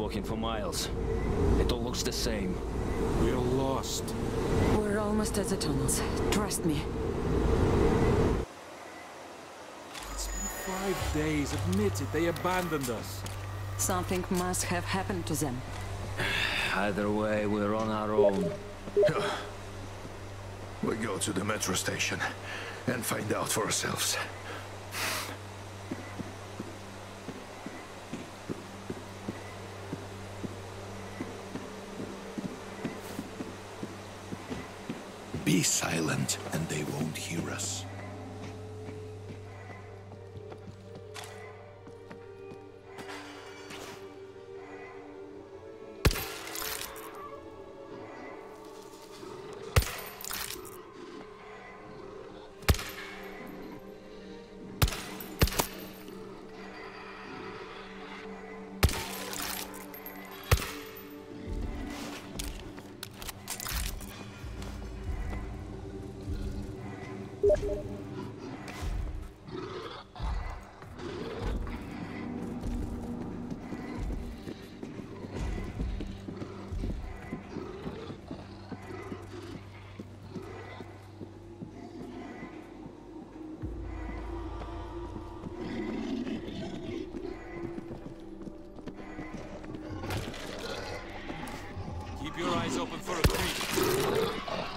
walking for miles. It all looks the same. We're lost. We're almost at the tunnels. Trust me. It's been 5 days. Admit it, they abandoned us. Something must have happened to them. Either way, we're on our own. We go to the metro station and find out for ourselves. Be silent, and they won't hear us. Keep your eyes open for a creep.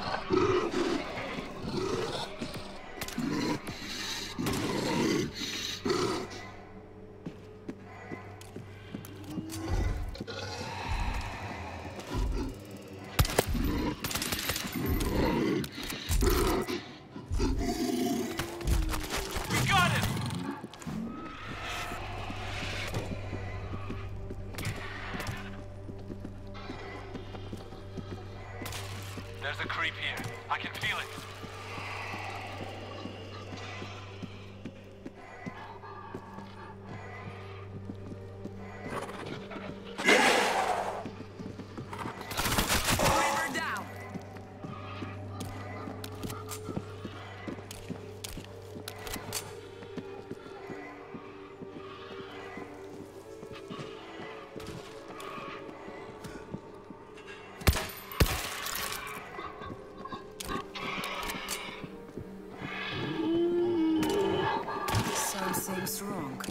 We got it! There's a creep here. I can feel it. Creeper down! Something's wrong.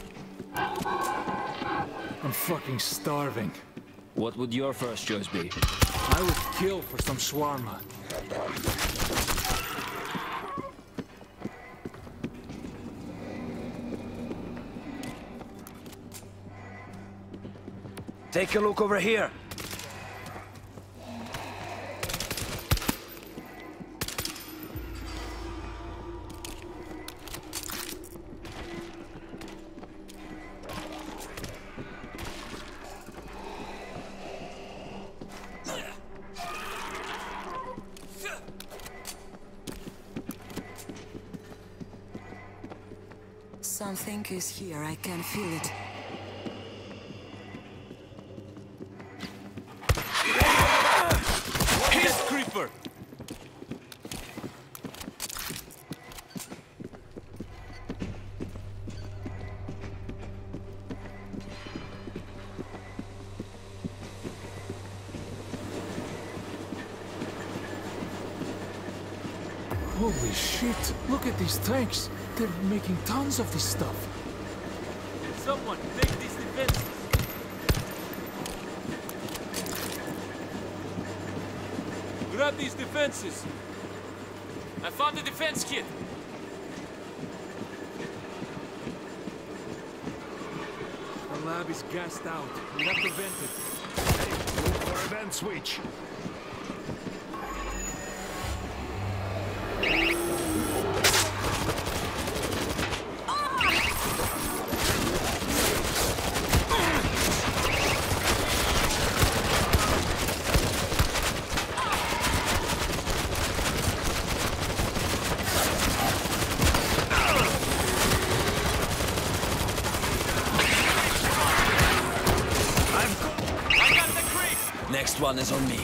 I'm fucking starving. What would your first choice be? I would kill for some shawarma. Take a look over here. Something is here. I can feel it. Here's creeper! Holy shit! Look at these tanks! They're making tons of this stuff. Someone take these defenses! Grab these defenses! I found the defense kit! The lab is gassed out. We have to vent it. Hey, look for a vent switch. Next one is on me.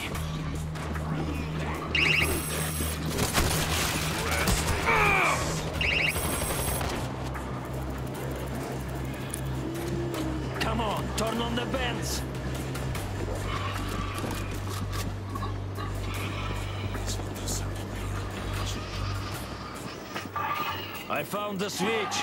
Come on, turn on the vents. I found the switch.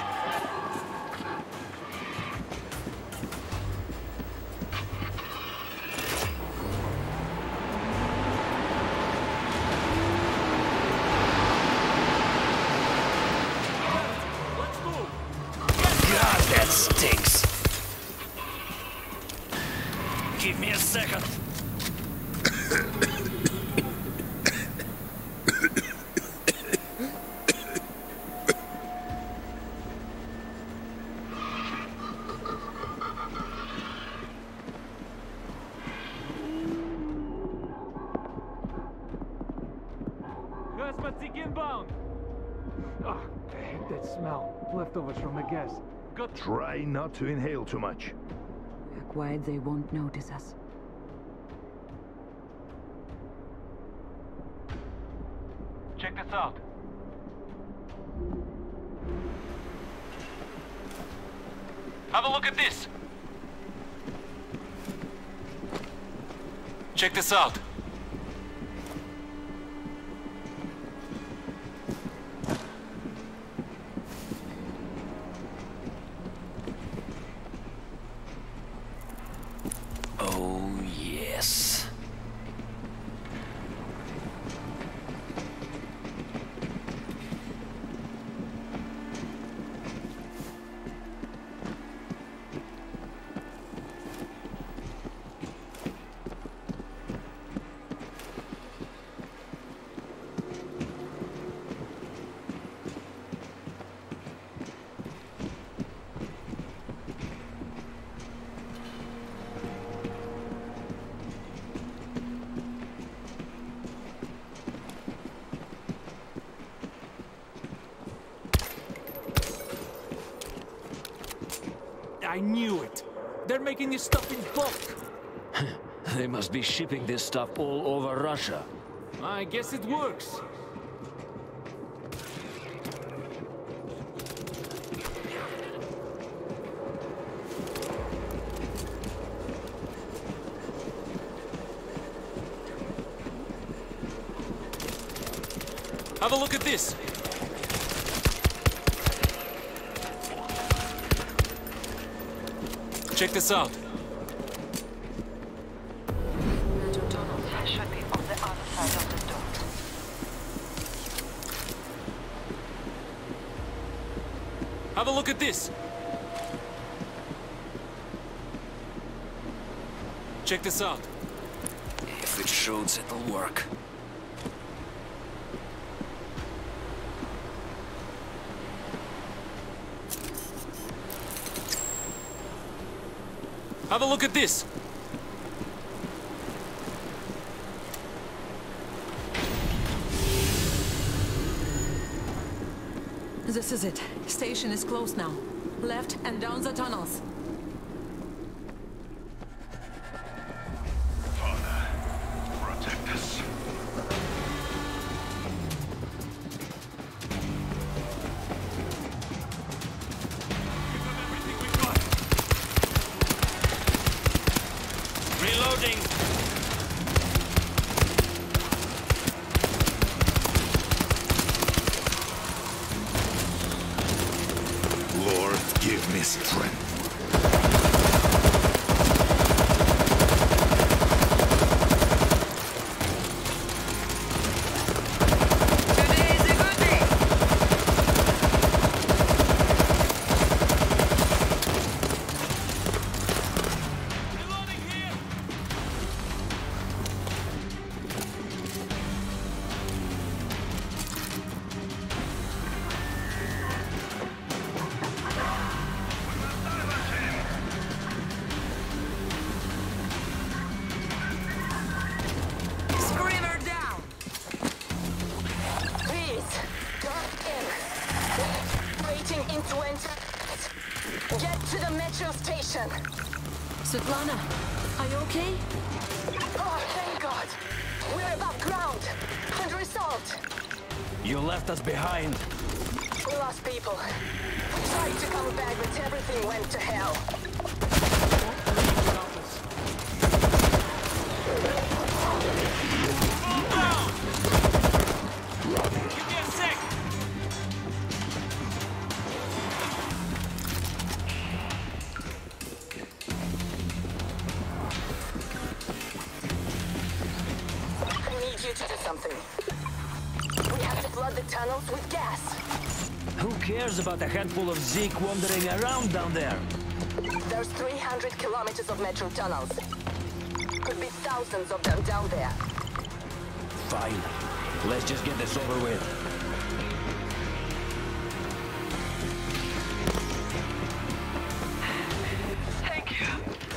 Let's move! God, that stinks. Give me a second. Gasmatic inbound! Ah, I hate that smell. Leftovers from the gas. Got Try not to inhale too much. We're quiet, they won't notice us. Check this out. Have a look at this. Check this out. Oh, yes. I knew it. They're making this stuff in bulk. They must be shipping this stuff all over Russia. I guess it works. Have a look at this. Check this out. Metro tunnels should be on the other side of the door. Have a look at this. Check this out. If it shoots, it'll work. Have a look at this. This is it. Station is closed now. Left and down the tunnels. Father, protect us. Reloading! Lord, give me strength. Today is a good day. Reloading here. Screamer down! Please, don't in. Waiting in 20. Get to the metro station. Svetlana, are you okay? Oh, thank God. We're above ground. Unresolved. You left us behind. We lost people. Tried to come back, but everything went to hell. Give me a sec. something. We have to flood the tunnels with gas. Who cares about a handful of Zeke wandering around down there? There's 300 kilometers of metro tunnels. Could be thousands of them down there. Fine. Let's just get this over with. Thank you.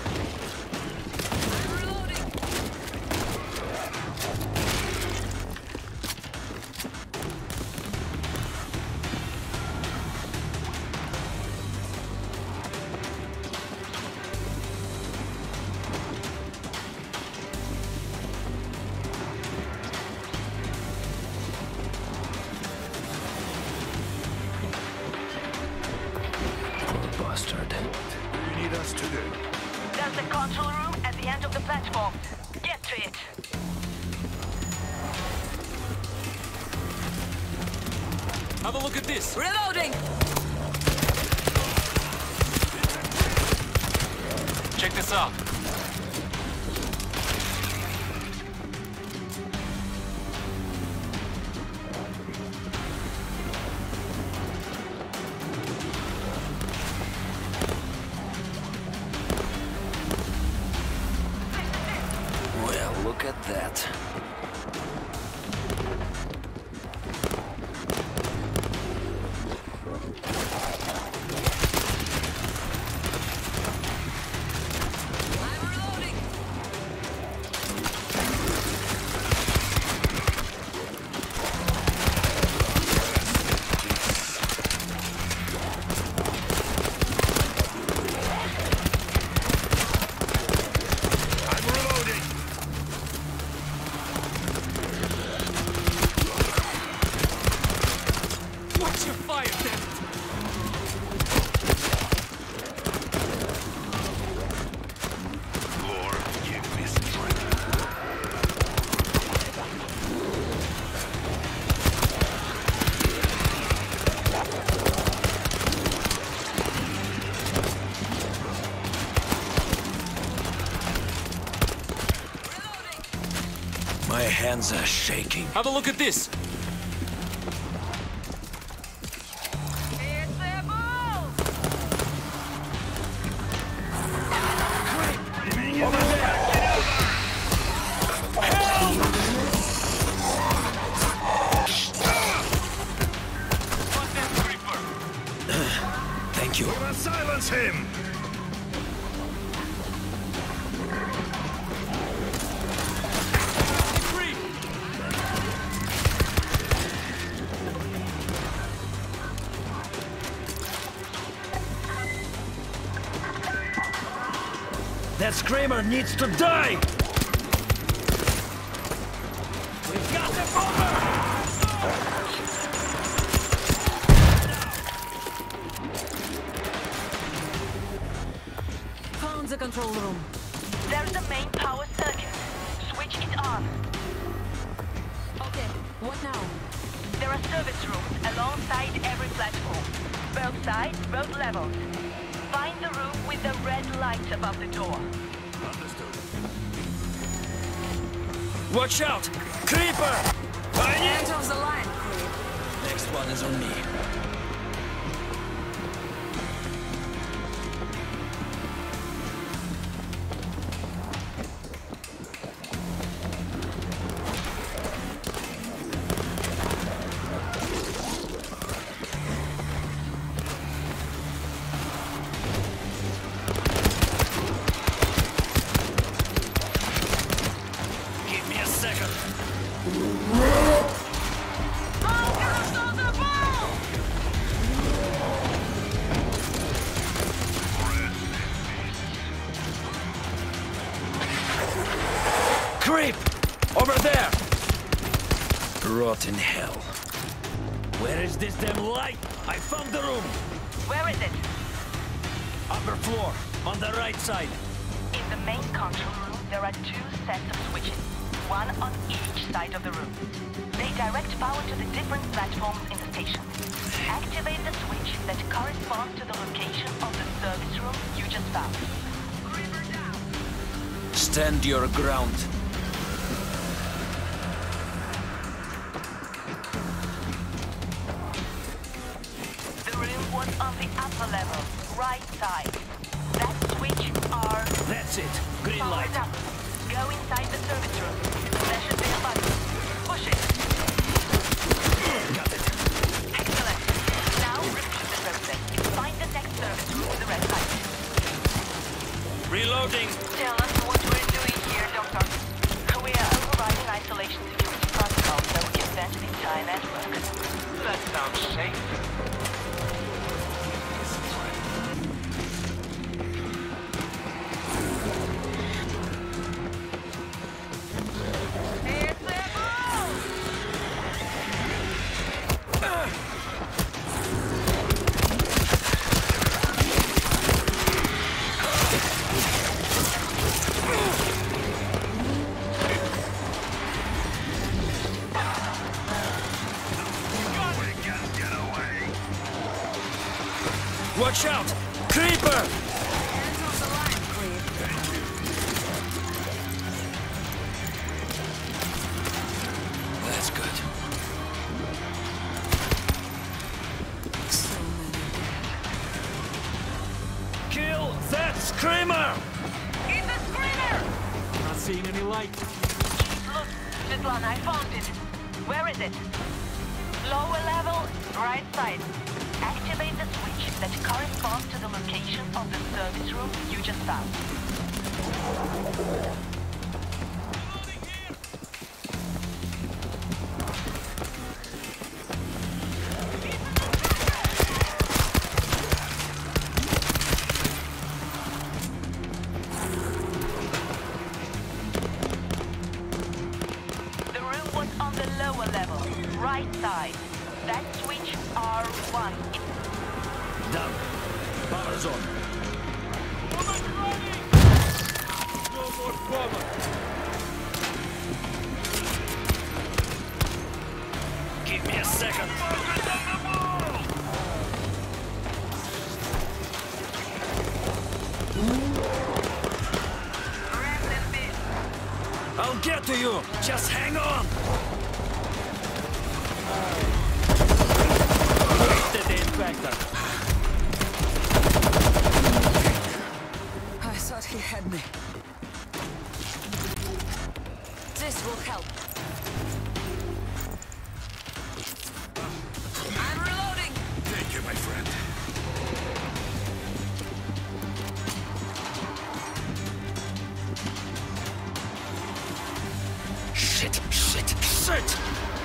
Bastard. What do you need us to do? There's the control room at the end of the platform. Get to it. Have a look at this. Reloading! Check this out. Well, look at that. I'm reloading! I'm reloading! Watch your fire, damn it! Lord, give me strength. My hands are shaking. Have a look at this. It's a move! Thank you. Gonna silence him! Free! That screamer needs to die! We've got the bomber! Found the control room. There's the main power circuit. Switch it on. Okay, what now? There are service rooms alongside every platform. Both sides, both levels. Find the room with the red light above the door. Watch out! Creeper! End of the line, Creep. Next one is on me. Give me a second. Creep! Over there! Rot in hell. Where is this damn light? I found the room! Where is it? Upper floor, on the right side. In the main control room, there are two sets of switches, one on each side of the room. They direct power to the different platforms in the station. Activate the switch that corresponds to the location of the service room you just found. Stand your ground. was on the upper level, right side. That switch are... That's it. Green light. Powered up. Go inside the service room. There should be a button. Push it. Got it. Excellent. Now repeat the process. Find the next service room with the red light. Reloading. Tell us what we're doing here, Doctor. We are overriding isolation security protocol so we can vent the entire network. That sounds safe. Watch out! Creeper! Hands on the line, Creep. That's good. So many. Kill that screamer! It's a screamer! Not seeing any light. Look, Svetlana, I found it. Where is it? Lower level, right side. Activate the switch that corresponds to the location of the service room you just found. The room was on the lower level, right side. That switch R1. Down. Power zone. No more cover. Give me a second. I'll get to you. Just hang on. Wasted the infector. I thought he had me. This will help. I'm reloading. Thank you, my friend. Shit, shit, shit!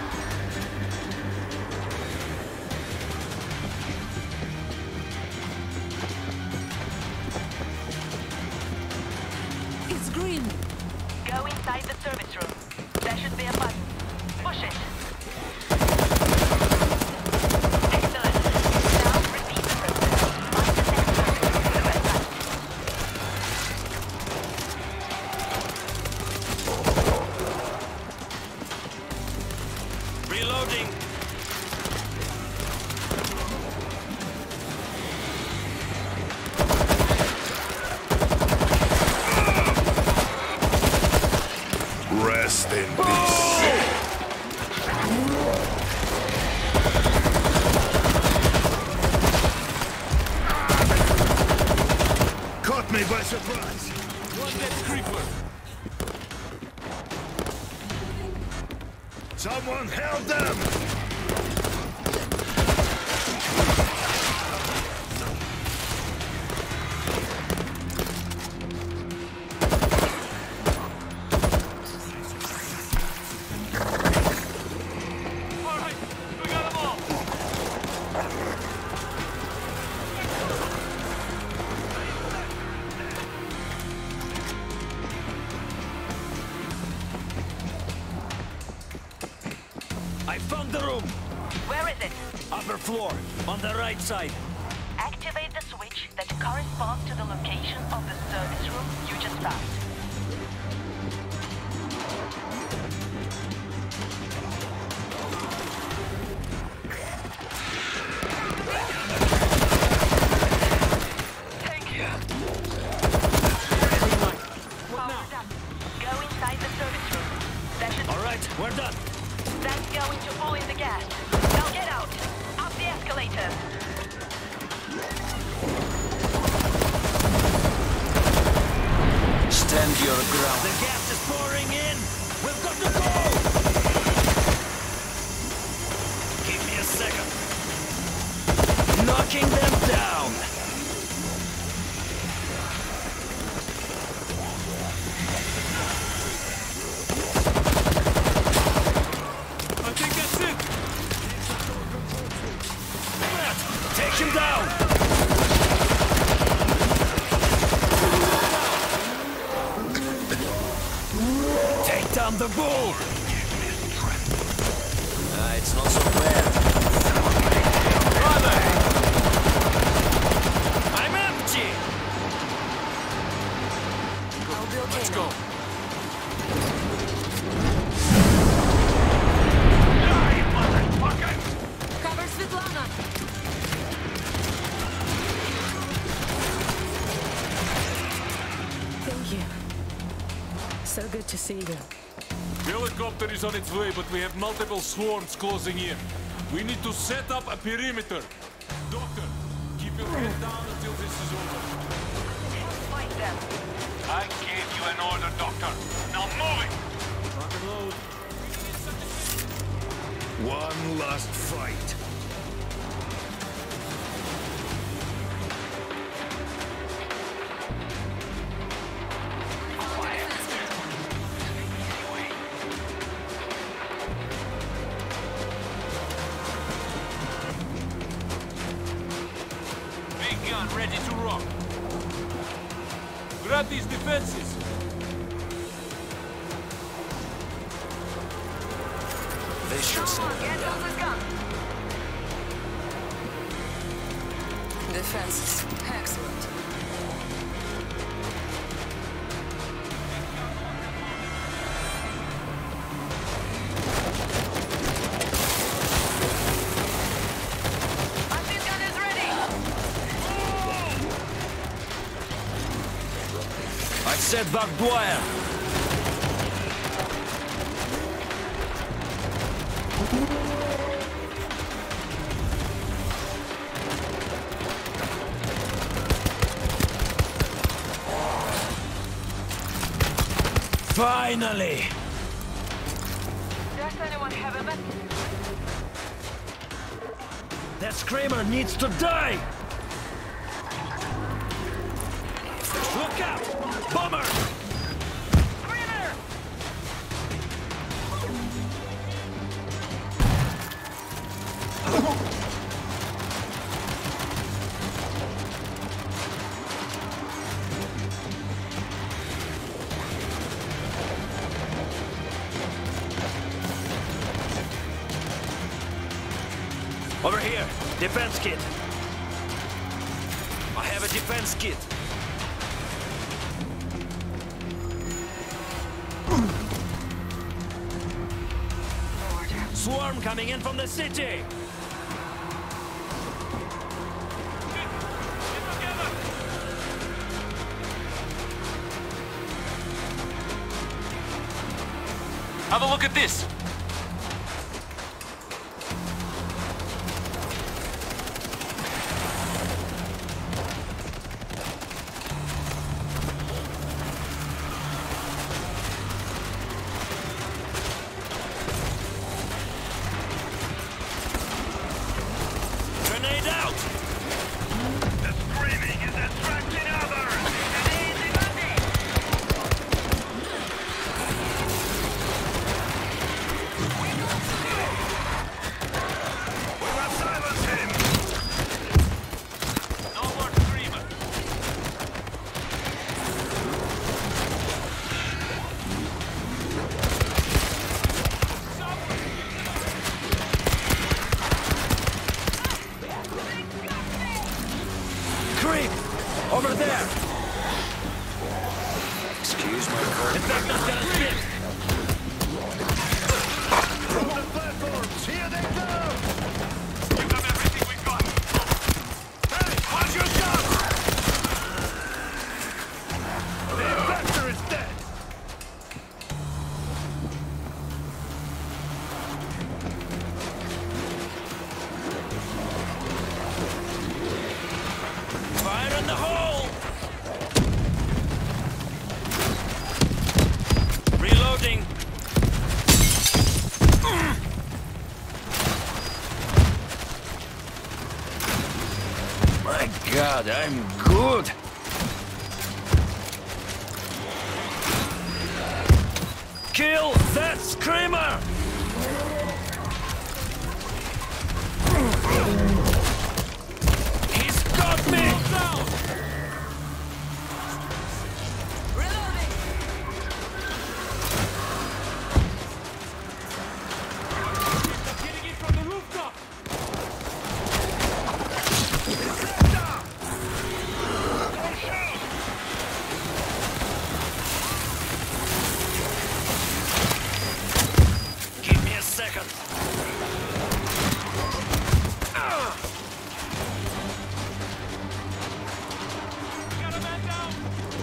It's green. Go inside the service room. There should be a button. Push it. Excellent. Now repeat the process. Find the next service room with the red light. Reloading. Rest in peace. Caught me by surprise. One dead creeper. Someone help them! All right, we got them all. I found the room. Where is it? Upper floor, on the right side. Activate the switch that corresponds to the location of the service room you just found. Thank you. Green light. What now? Powered up. Go inside the service room. That should... All right, we're done. That's going to pull in the gas. Now get out. Up the escalator. around. The gas is pouring in! We've got to go! Give me a second. Knocking them down! I think that's it! Matt, take him down! Take down the bull! It's not so bad. Brother! I'm empty! I'll be okay Let's now. go. Cover Svetlana! Thank you. So good to see you. The helicopter is on its way, but we have multiple swarms closing in. We need to set up a perimeter. Doctor, keep your head down until this is over. Fight them. I gave you an order, Doctor. Now move it! Rock and load. One last fight. Big gun ready to rock. Grab these defenses. They should Come on, get on the gun. Defenses. Excellent. Machine gun is ready. I've set barbed wire. Finally! Does anyone have a medkit? That screamer needs to die! Look out! Bomber! Screamer! Over here! Defense kit! I have a defense kit! Swarm coming in from the city! Have a look at this. Grenade out! The screaming is attracting others! We must silence him! No more screamer. Creep! Over there! Excuse my car. Infector's gonna spin! From the platforms! Here they come! You have everything we got! Hey, watch your shot! The infector is dead! Fire in the hole! I'm good. Kill that screamer! He's got me! Down! Getting it from the rooftop! Give me a second. Got a man down!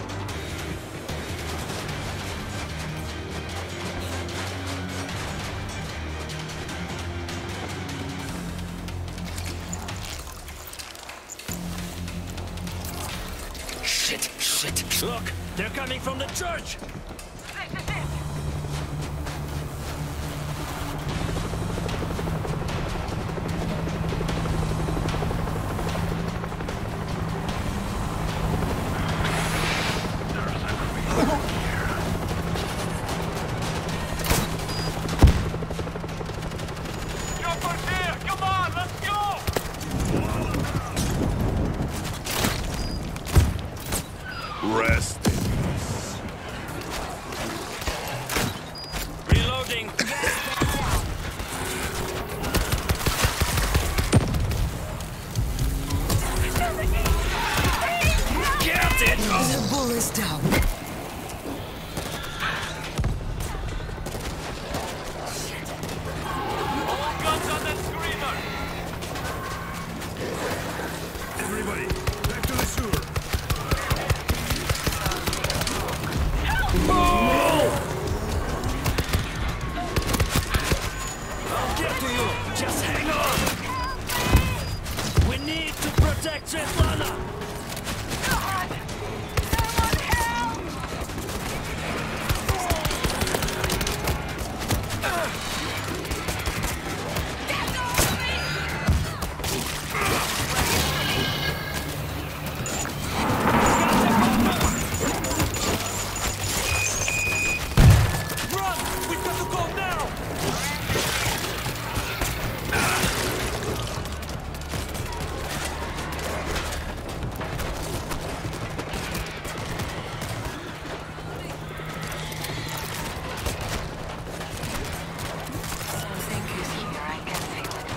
Shit. Look, they're coming from the church. This is it. Jumper's here! Come on, let's go! Rest in peace. Reloading. Get it! The bull is down. All guns on that screamer! Everybody, back to the sewer. I'll get to you. Just hang on. We need to protect Svetlana. God! Someone help! Run! We've got to go now. Something is here, I can feel it.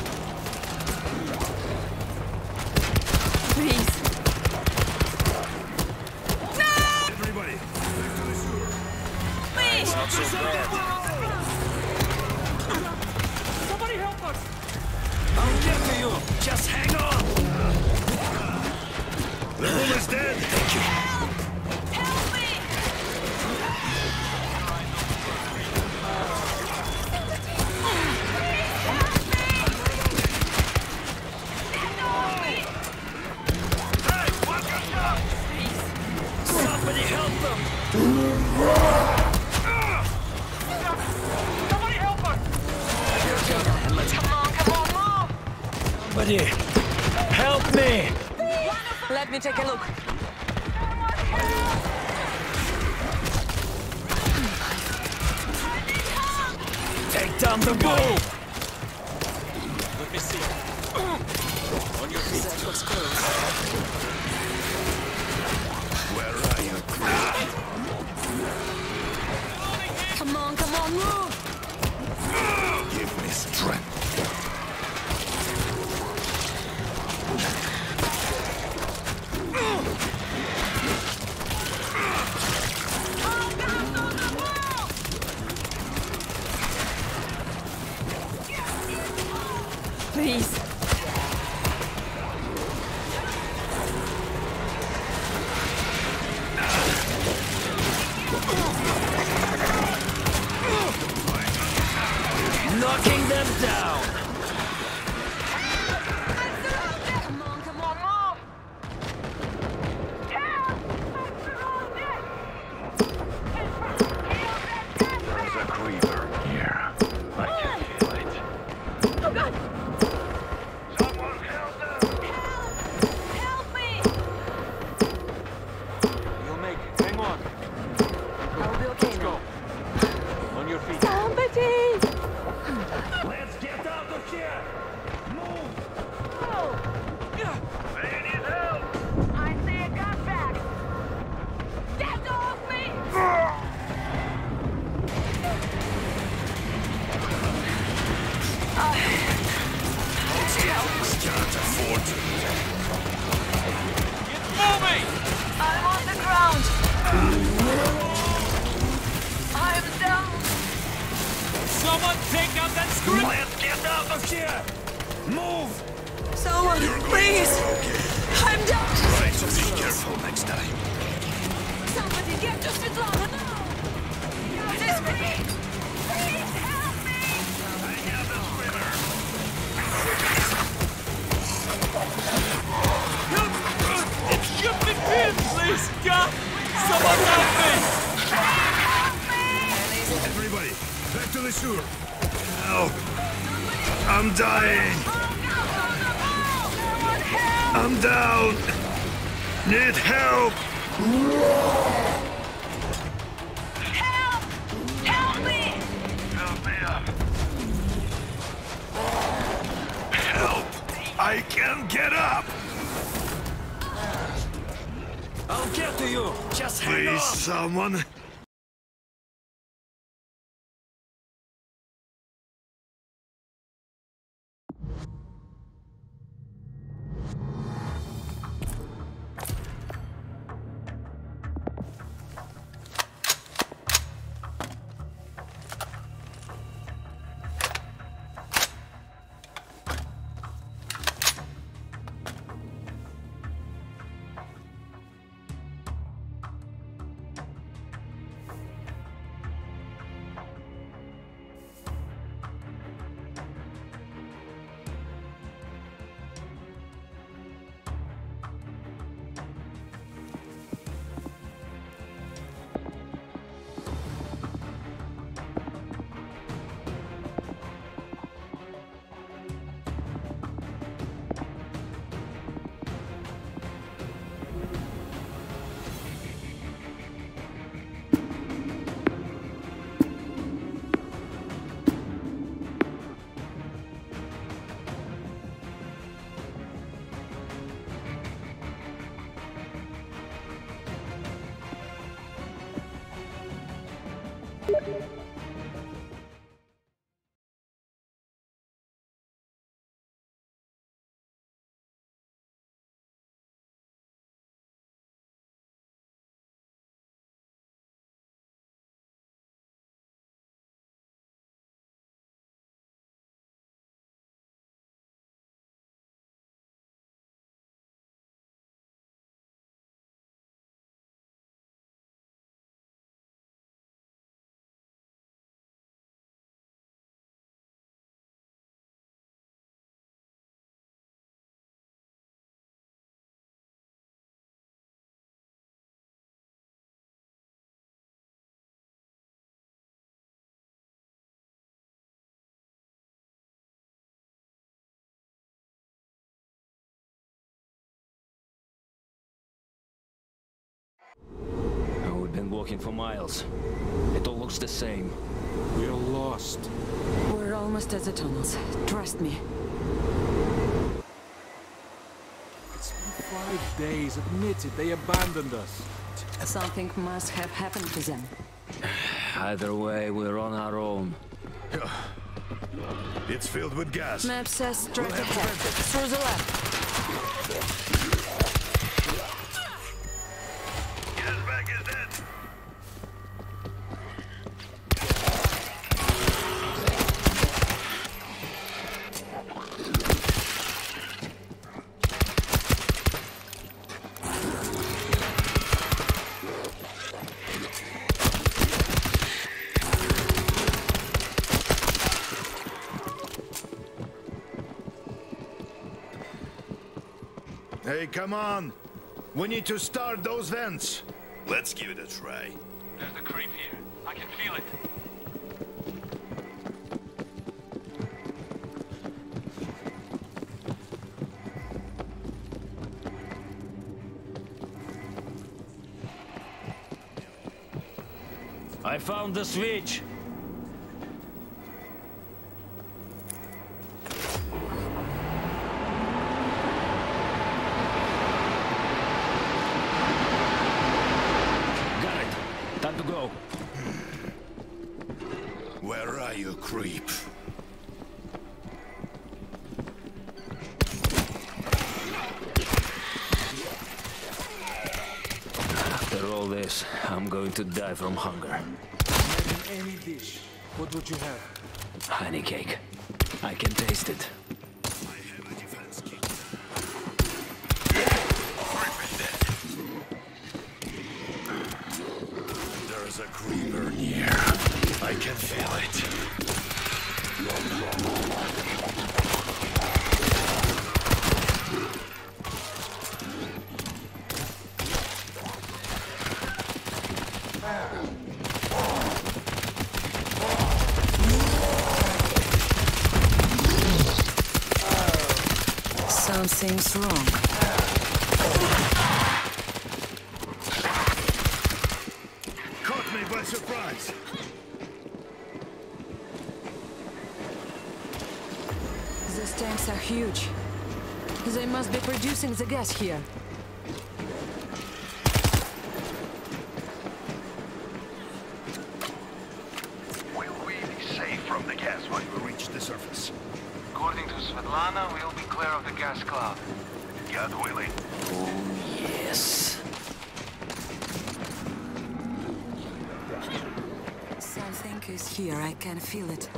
Please. Everybody, back to the sewer. Not so bad. Somebody help us! I'll get to you. Just hang on. The bull is dead. Thank you. Help me! Hey, watch yourself! Somebody help them. Somebody help us! Come on, move! Somebody help me. Let me take a look. Take down the bull. Let me see. On your feet. Where are you? Come on, move! Give me strength. Please. Someone take out that screw! Let's get out of here! Move! Someone, please! I'm down! Try to be careful next time. Somebody get to Svetlana now! This way! Please help me! I have the swimmer! Shoot me, please! God! Someone help me! Everybody, back to the sewer! Help! I'm dying! I'm down! Need help! Help! Help me! Help me up! Help! I can't get up! I'll get to you! Just hang Please, on! someone! We've been walking for miles. It all looks the same. We're lost. We're almost at the tunnels. Trust me. It's been 5 days. Admit it. They abandoned us. Something must have happened to them. Either way, we're on our own. It's filled with gas. Map says straight ahead. Through the left. Gas bag is dead. Hey, come on! We need to start those vents! Let's give it a try. There's a creep here. I can feel it. I found the switch. Got it. Time to go. Where are you, creep? After all this, I'm going to die from hunger. Any dish. What would you have? Honey cake. I can taste it. There's a creeper near. I can feel it. Something's wrong. Caught me by surprise. These tanks are huge. They must be producing the gas here. Will we be safe from the gas when we reach the surface? According to Svetlana, we'll be clear of the gas cloud. God willing. Yes. Something is here. I can feel it.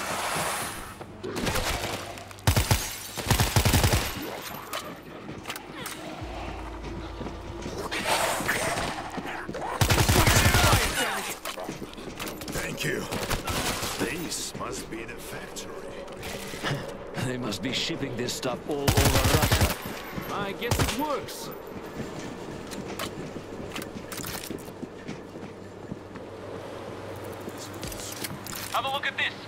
Thank you. This must be the factory. They must be shipping this stuff all over Russia. I guess it works. Have a look at this.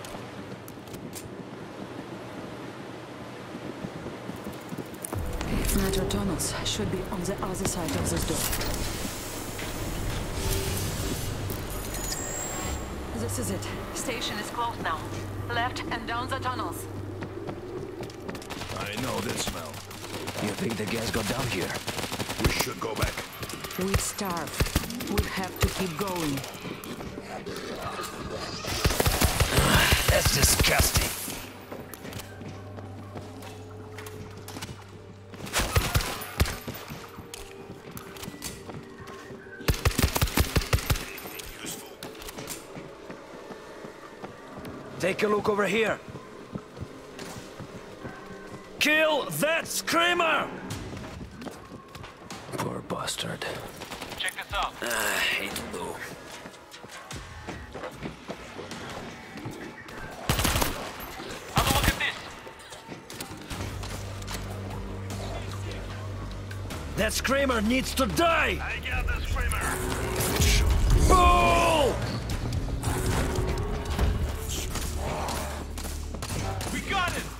Metro tunnels should be on the other side of this door. This is it. Station is closed now. Left and down the tunnels. I know this smell. You think the gas got down here? We should go back. We'd starve. We have to keep going. That's disgusting. Take a look over here. Kill that screamer! Poor bastard. Check this out. Hate Lou. Have a look at this. That screamer needs to die! I got the screamer. Bull! We got it!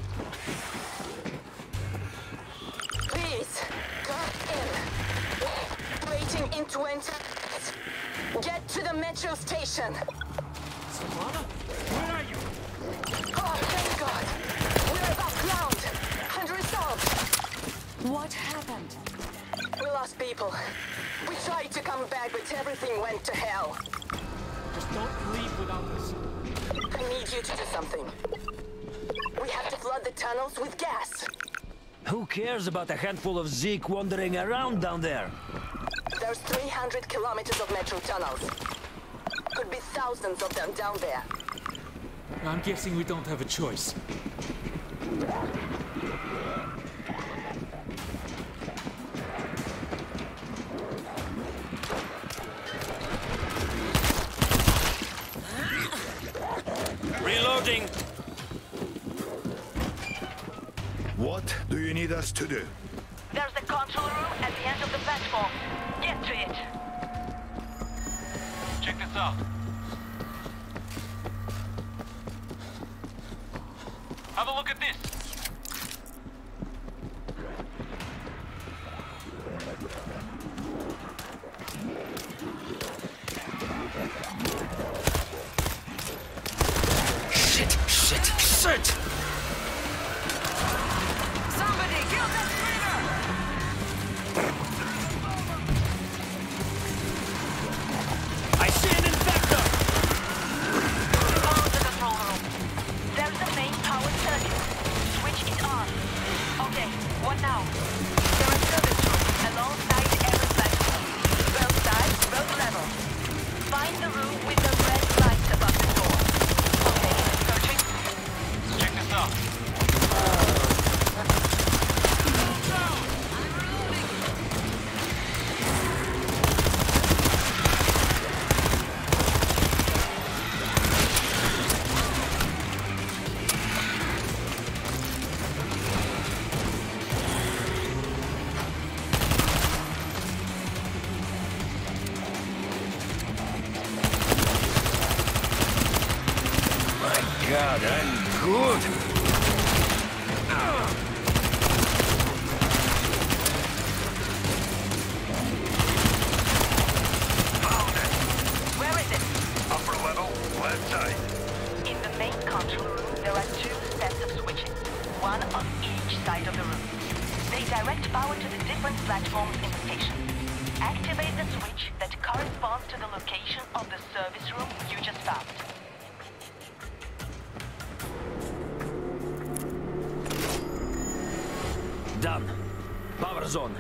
Please, come in. Waiting in 20. Get to the metro station. Svetlana? Where are you? Oh, thank God. We're above ground. Unresolved. What happened? We lost people. We tried to come back, but everything went to hell. Just don't leave without us. I need you to do something. We have to flood the tunnels with gas. Who cares about a handful of Zeke wandering around down there? There's 300 kilometers of metro tunnels. Could be thousands of them down there. I'm guessing we don't have a choice. Reloading! What do you need us to do? There's the control room at the end of the platform. Get to it. Check this out. Have a look at this. Shit! Somebody kill that screamer! I see an infector! Follow the control room. There's the main power circuit. God, I'm good. Found it. Where is it? Upper level, left side. In the main control room, there are 2 sets of switches, one on each side of the room. They direct power to the different platforms in the station. Activate the switch that corresponds to the location of the service room you just found. Done. Power zone.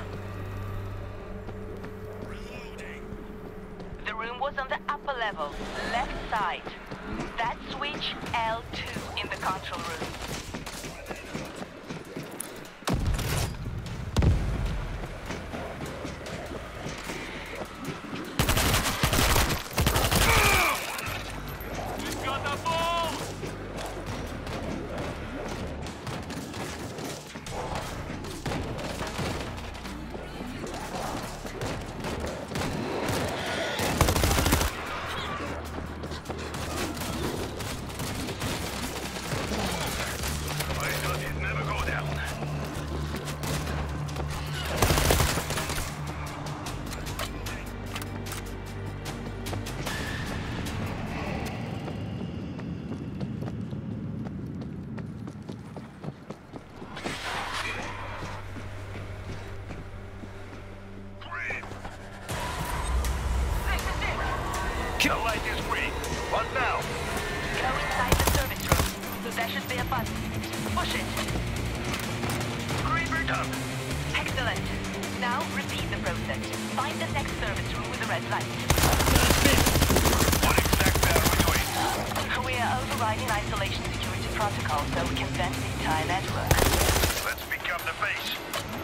The room was on the upper level, left side. That switch L2 in the control room. We've got the ball! I thought he'd never go down. Green. This is it! The light is green. What now? Go inside the service room. There should be a button. Push it. Green done. Excellent. Now repeat the process. Find the next service room with the red light. What exactly are we doing? We are overriding isolation security protocol so we can vent the entire network. Let's become the base.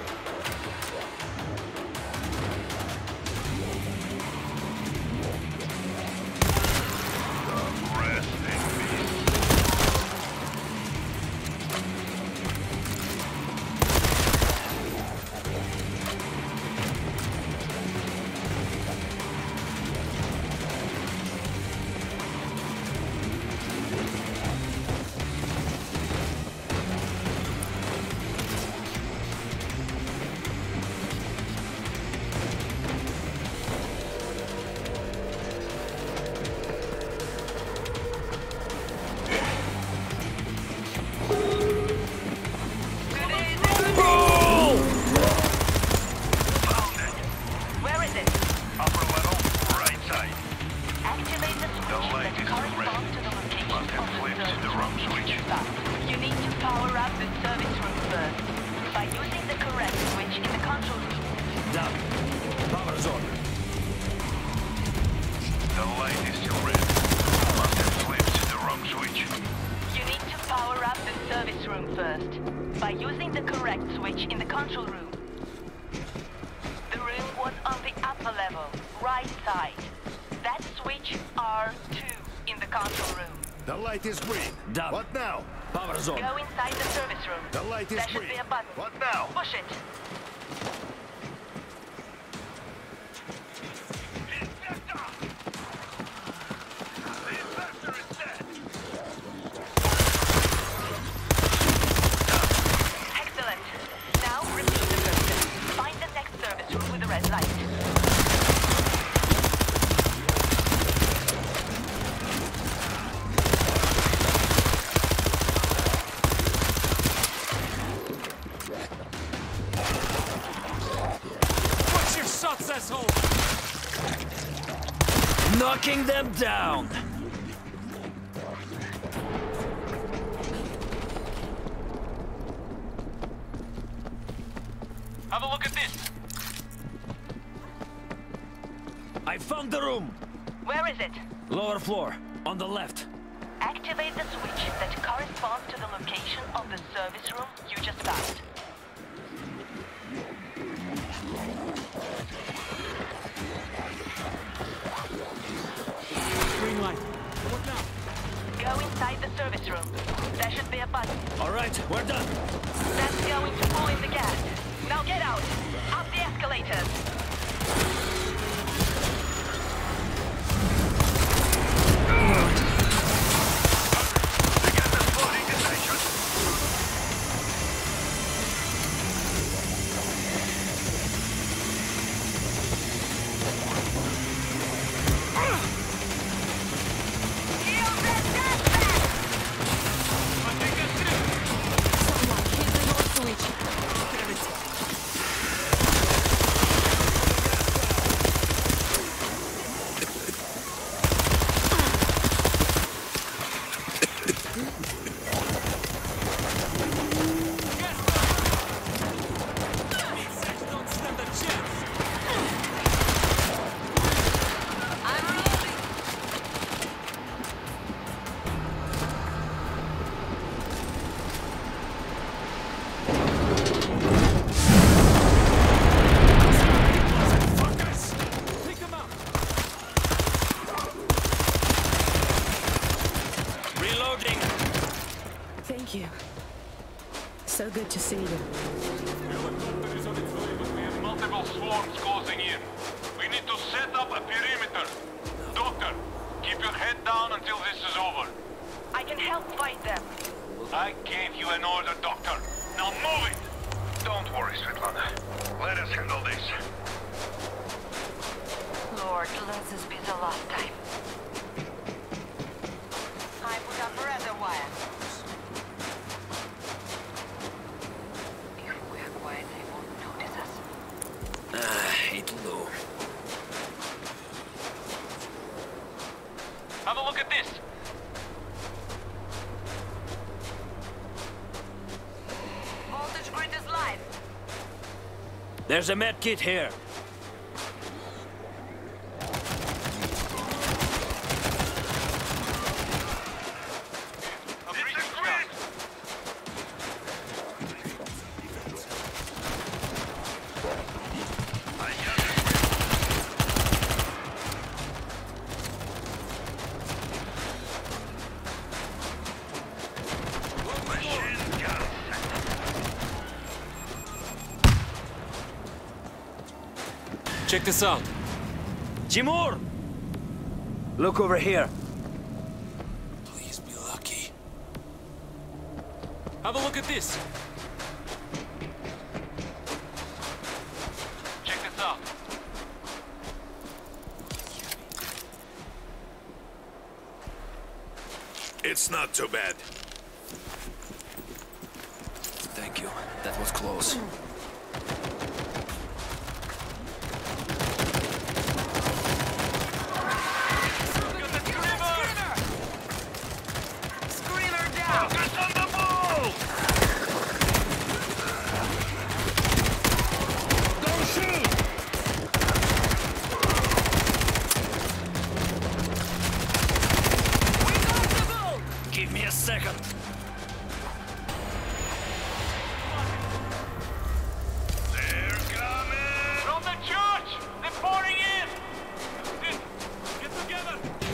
Rest in peace. Found it. Where is it? Upper level, right side. Activate the switch The light that is corresponds to the location Must have of the flipped service the wrong room switch. you found. You need to power up the service room first by using the correct switch in the control room. Done. Power zone. The light is still red. Must have flipped the wrong switch. You need to power up the service room first by using the correct switch in the control room. The room was on the upper level, right side. That switch R2 in the control room. The light is green. Done. What now? Power zone. Go inside the service room. The light is There should green. be a button. What now? Push it. Infector! The infector is dead! Excellent. Now repeat the process. Find the next service room with the red light. Watch your shots, asshole! Knocking them down. Have a look at this! I found the room. Where is it? Lower floor. On the left. Activate the switch that corresponds to the location of the service room you just found. Green light. What now? Go inside the service room. There should be a button. All right, we're done. That's going to pull in the gas. Now get out! Up the escalators! Together! Good to see you. Helicopter is on its way, but we have multiple swarms closing in. We need to set up a perimeter. Doctor, keep your head down until this is over. I can help fight them. I gave you an order, Doctor. Now move it! Don't worry, Svetlana. Let us handle this. Lord, let this be the last time. I put up razor wire. If we're quiet, they won't notice us. It'll do. Have a look at this. Voltage grid is live. There's a med kit here. Check this out. Timur! Look over here. Please be lucky. Have a look at this. Check this out. It's not too bad. Thank you. That was close. Give me a second. They're coming! From the church! They're pouring in! Get together!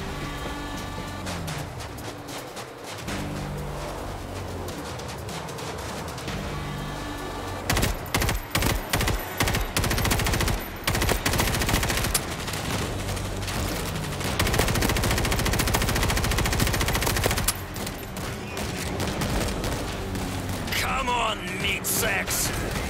Come on, meat sacks.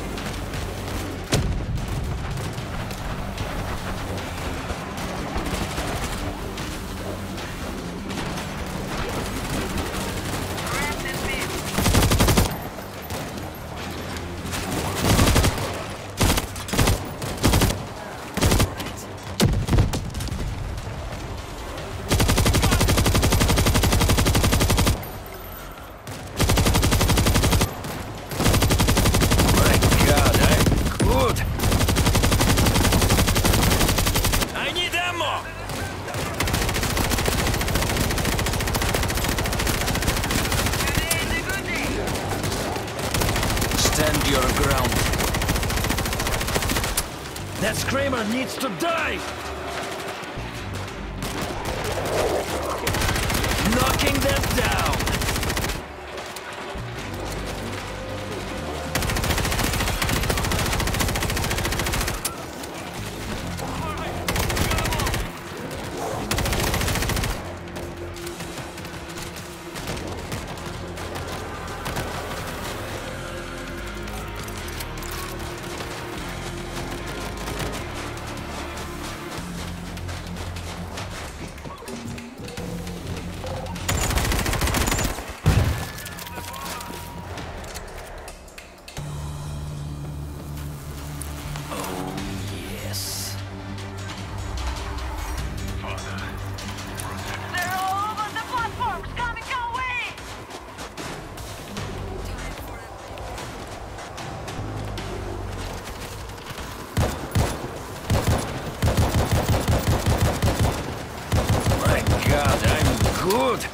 Grab this bit. My God, I'm good. I need ammo. Today is a good day. Stand your ground. That screamer needs to die. Knocking them down. Yes. They're all over the platforms. Coming our way. My God, I'm good.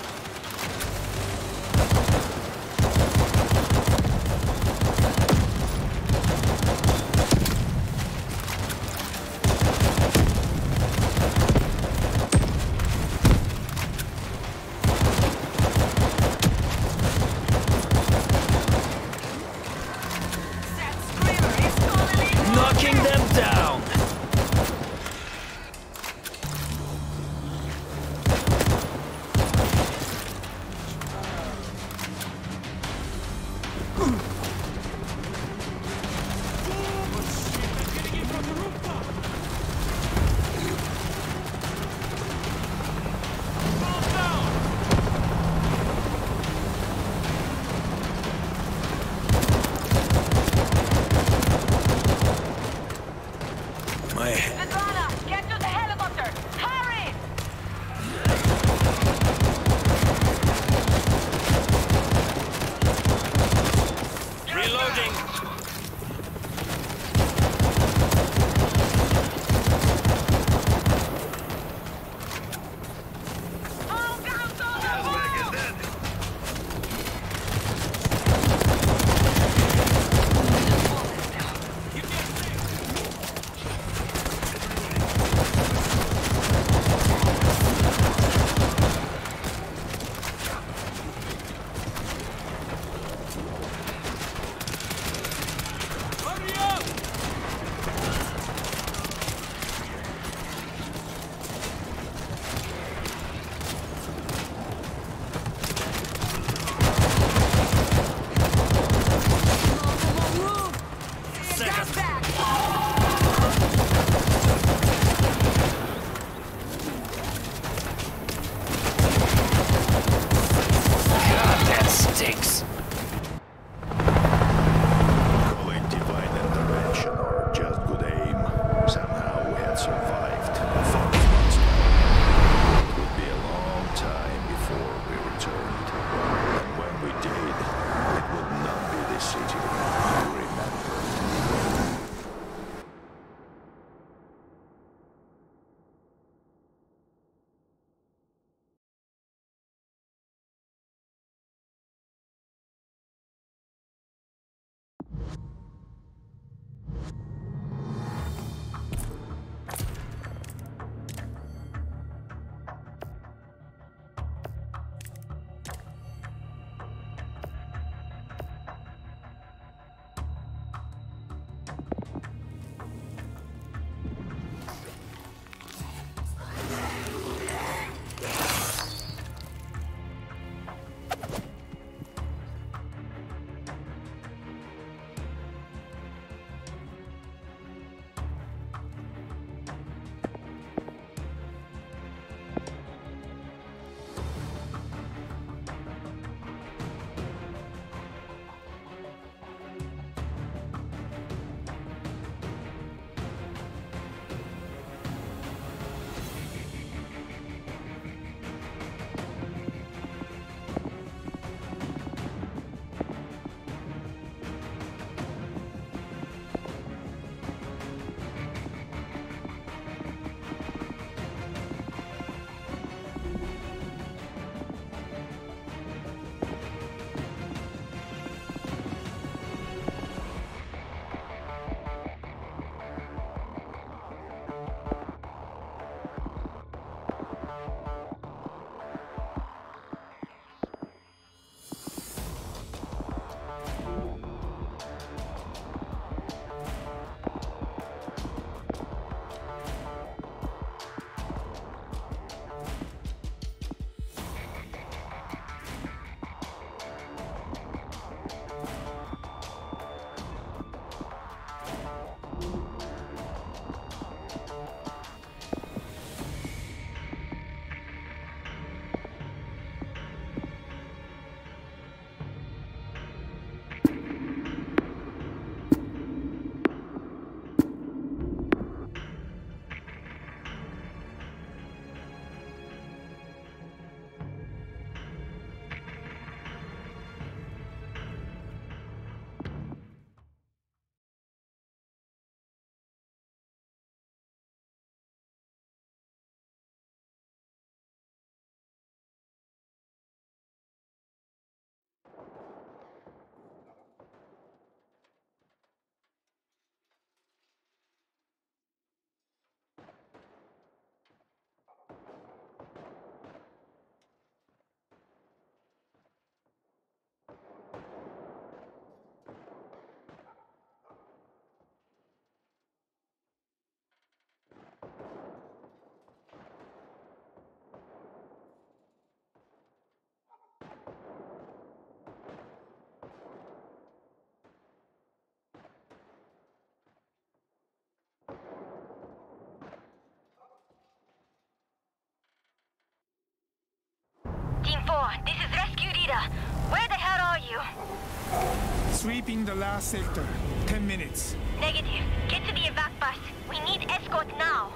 leader. Where the hell are you? Sweeping the last sector. 10 minutes. Negative. Get to the evac bus. We need escort now.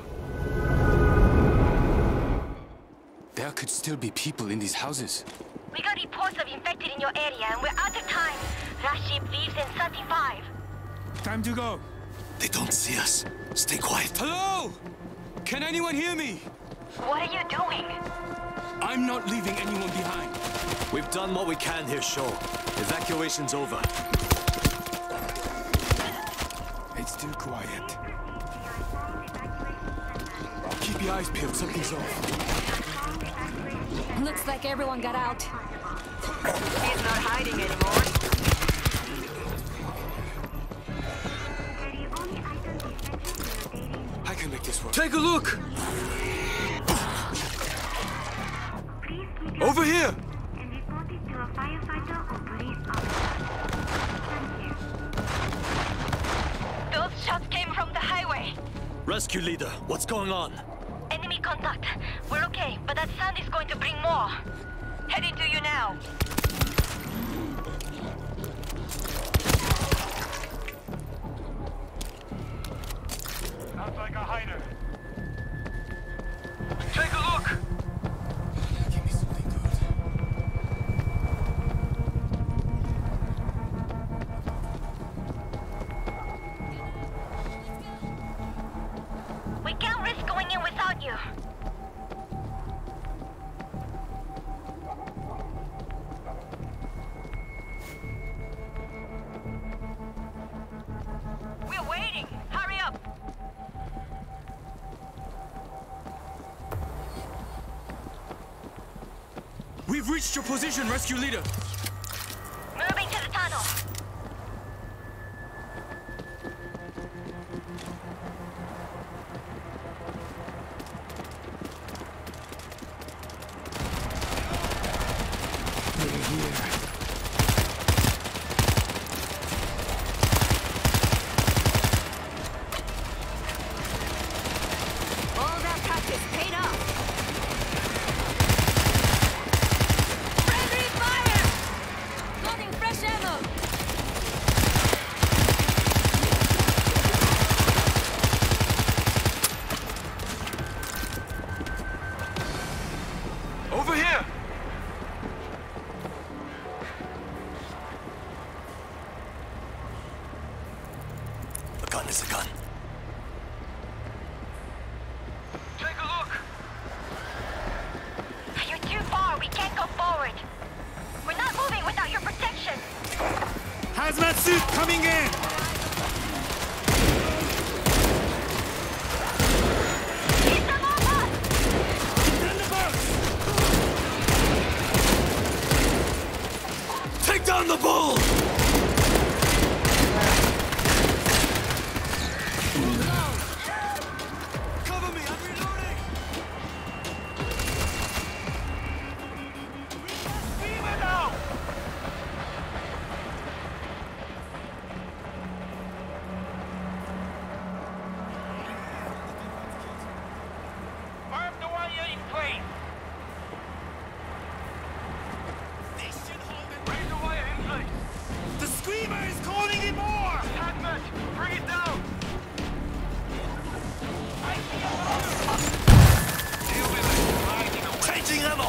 There could still be people in these houses. We got reports of infected in your area and we're out of time. Last ship leaves in 35. Time to go. They don't see us. Stay quiet. Hello? Can anyone hear me? What are you doing? I'm not leaving anyone behind. We've done what we can here, Shaw. Evacuation's over. It's still quiet. Keep your eyes peeled, something's off. Looks like everyone got out. He's not hiding anymore. I can make this work. Take a look! Over here! Those shots came from the highway. Rescue leader, what's going on? Enemy contact. We're okay, but that sound is going to bring more. Heading to you now. Sounds like a hider. Take a look! Give me something good. We can't risk going in without you. We're waiting. Hurry up. We've reached your position, rescue leader. Moving to the tunnel. All that practice paid off. Friendly fire! Loading fresh ammo. Over here! A gun is a gun. Take a look! You're too far. We can't go forward. We're not moving without your protection. Hazmat suit coming in! He's above us. Send the boats! Take down the bull! Cover me, I'm reloading! Beamer now! Arm the wire in place. Raise the wire in place. The screamer is calling in more! Hazmat, bring it down. I see a motor. Deal with it. Riding away. Changing ammo!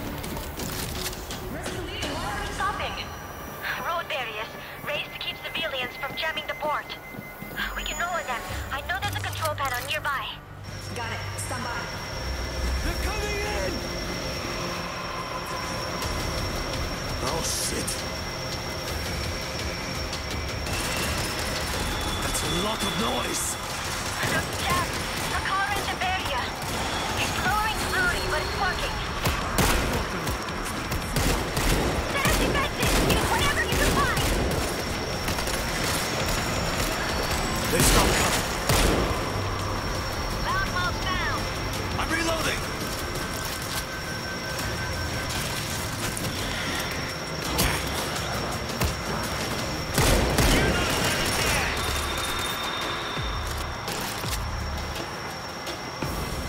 Stopping. Road barriers raised to keep civilians from jamming the port. We can lower them. I know there's a control panel nearby. Got it. Stand by. They're coming in! Oh, shit. That's a lot of noise. Look, Jack. A car in the barrier. It's lowering slowly, but it's working. Set up defenses. Use whatever you can find. They stopped coming. Loudmouth down. I'm reloading.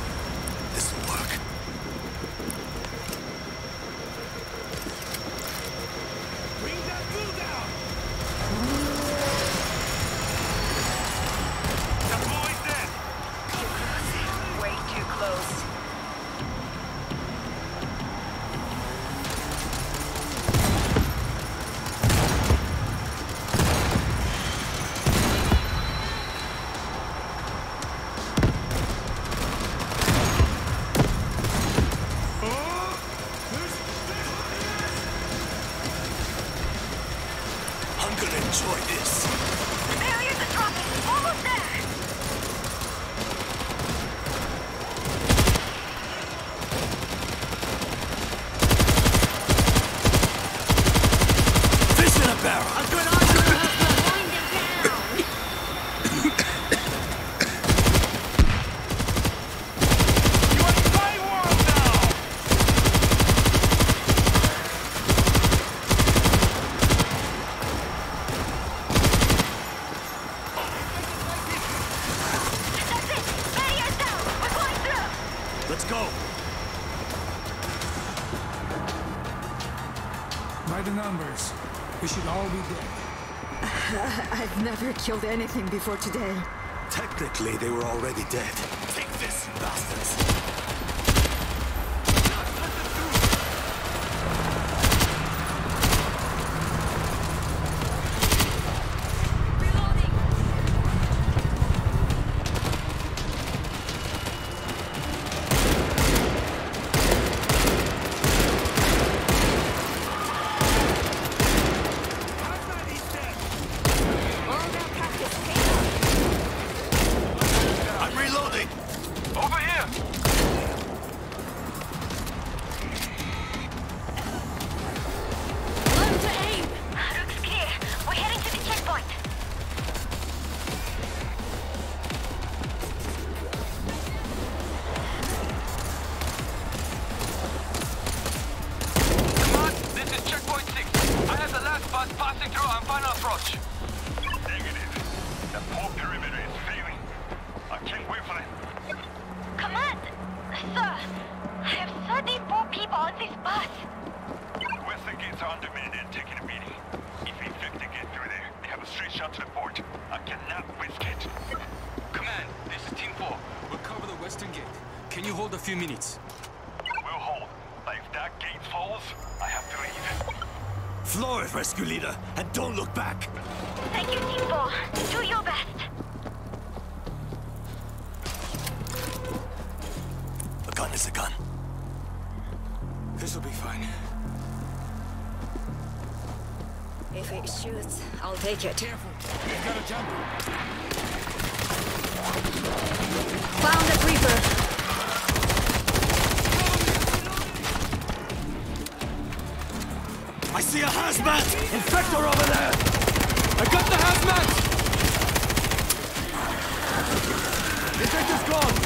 This'll work. Let's go! By the numbers, we should all be dead. I've never killed anything before today. Technically, they were already dead. Take this, bastards! Can you hold a few minutes? We'll hold. But if that gate falls, I have to leave. Floor it, rescue leader, and don't look back! Thank you, Team 4. Do your best. A gun is a gun. This'll be fine. If it shoots, I'll take it. Careful, you've got a jumper. Found a creeper. I see a hazmat! Infector over there! I got the hazmat! Detective's gone!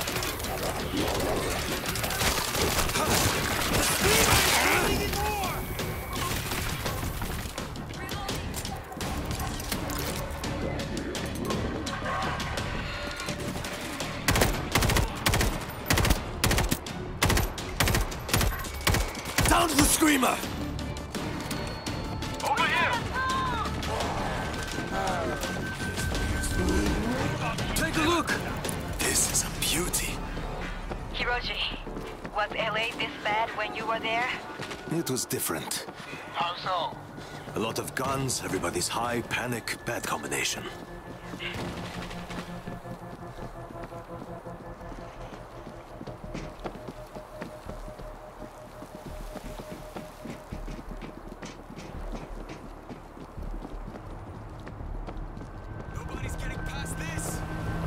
Down to the screamer! Over here! Take a look! This is a beauty. Hiroshi, was LA this bad when you were there? It was different. How so? A lot of guns, everybody's high, panic, bad combination. Nobody's getting past this!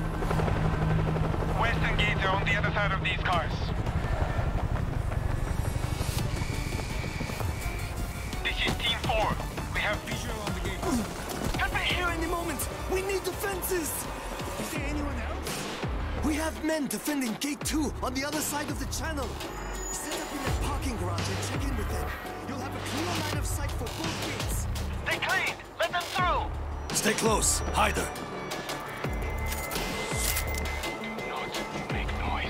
Western gates are on the other side of these cars. This is Team 4. We have visual on the gates. Cut me here any moment! We need defenses! Is there anyone else? We have men defending Gate 2 on the other side of the channel. Set up in that parking garage and check in with them. You'll have a clear line of sight for both gates. Stay clean! Let them through! Stay close. Hyder. Not make noise.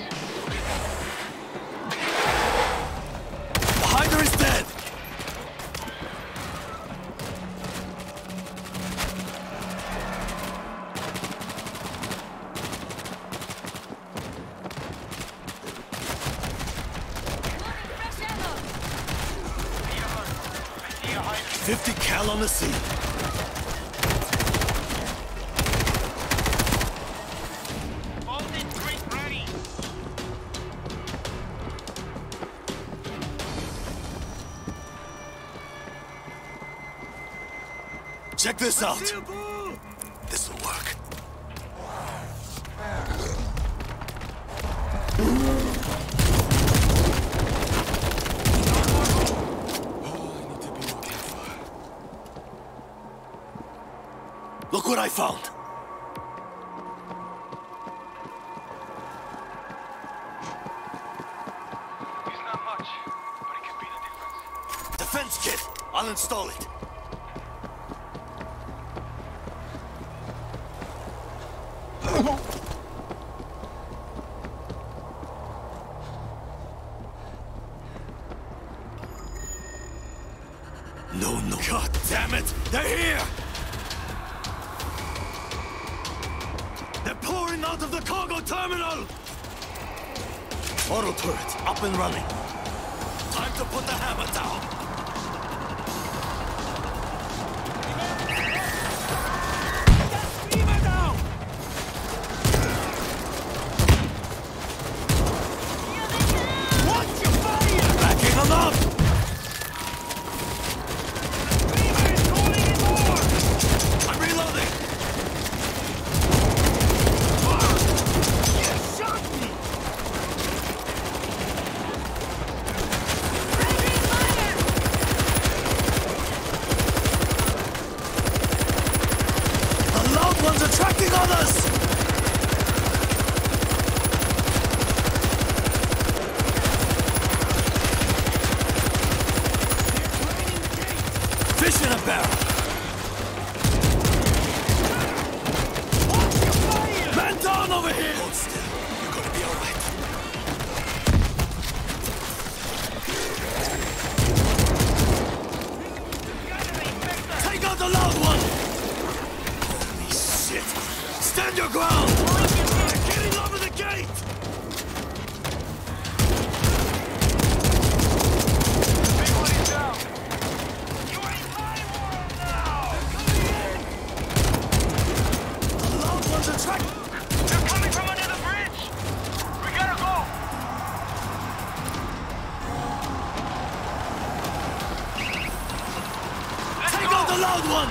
The Hyder is dead! I see a Hyder. 50 cal on the scene. Bolted drink ready. Check this out. This'll work. Look what I found. It's not much, but it can be the difference. Defense kit. I'll install it. No. God damn it! They're here! They're pouring out of the cargo terminal! Auto turret, up and running. Time to put the hammer down. Beamer down! Watch your fire! Backing them up! Beamer is calling in more! I'm reloading! You shot me! One's attracting others! Fish in a barrel! Man down over here! Hold still. You're gonna be alright. Take out the loud one! Stand your ground! They're getting over the gate! Big one is down! You are in my world now! The loud ones are tracked! They're coming from under the bridge! We gotta go! Take out the loud one!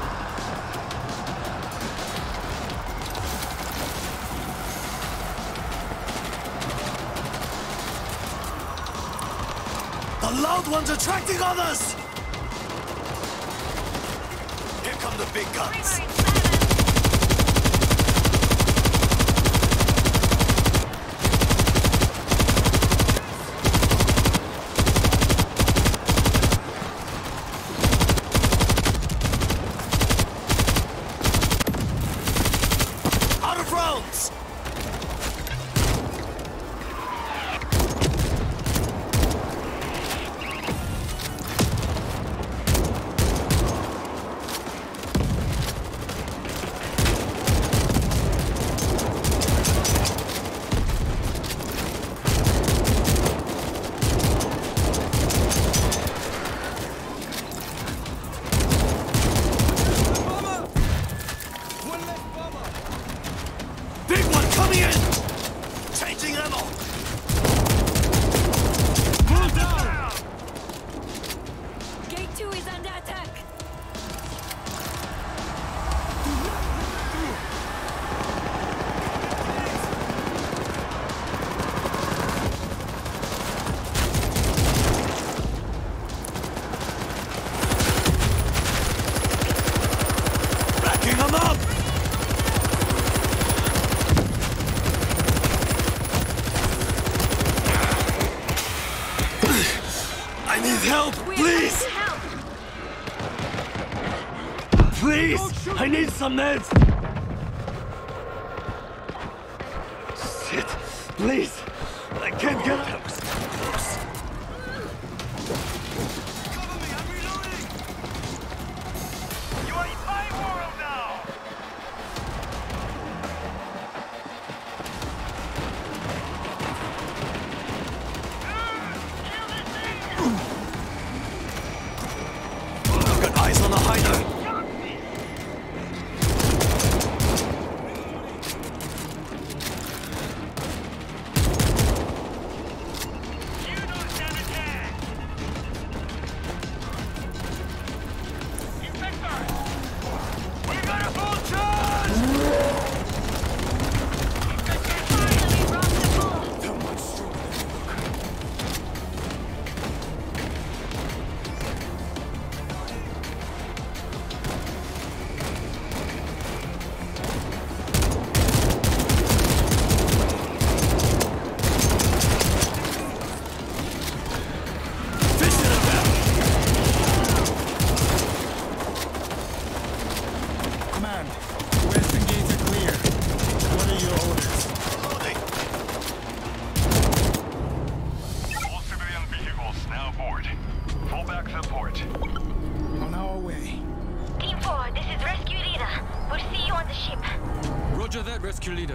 The loud one's attracting others! Here come the big guns! Out of rounds! Big one coming in! Changing ammo! Move down! Gate 2 is under attack! Backing them up! I need help, please! Please! I need some meds! Shit! Please! I can't get out! Cover me, I'm reloading! You are in my world now! I've got eyes on the hider! leader.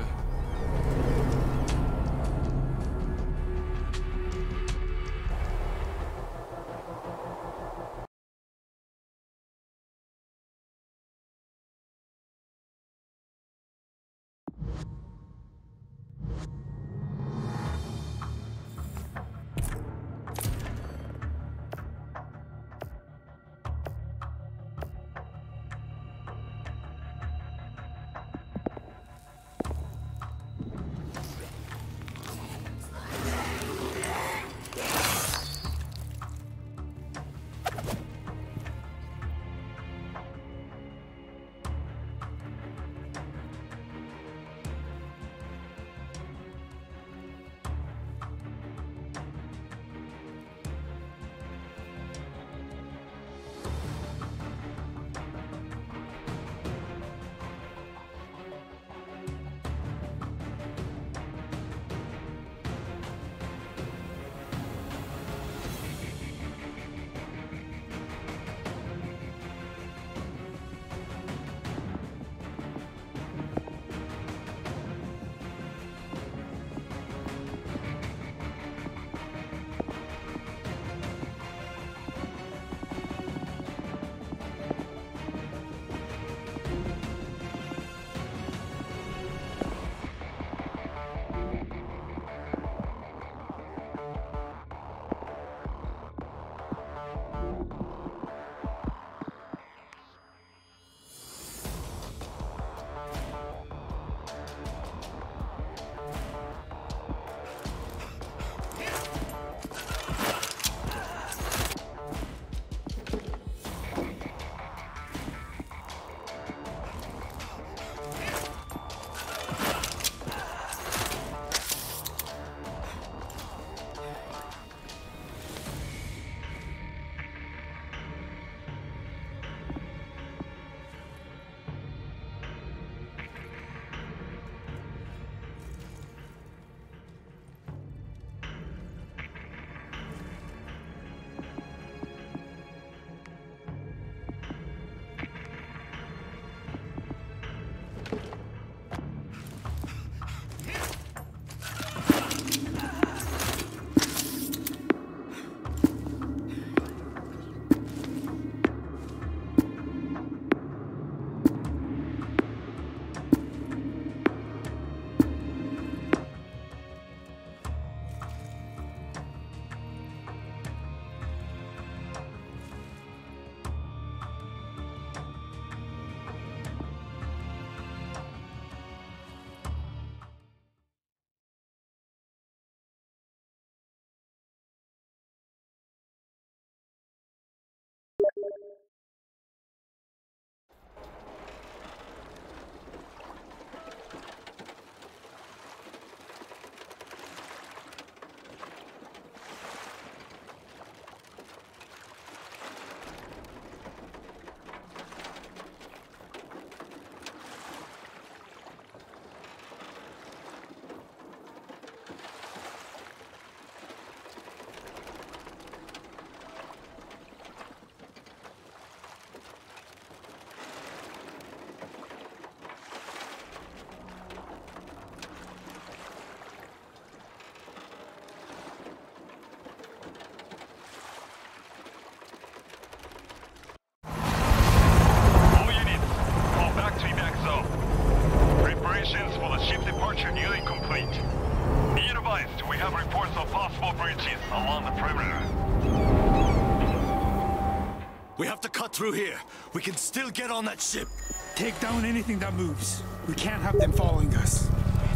We have to cut through here. We can still get on that ship. Take down anything that moves. We can't have them following us.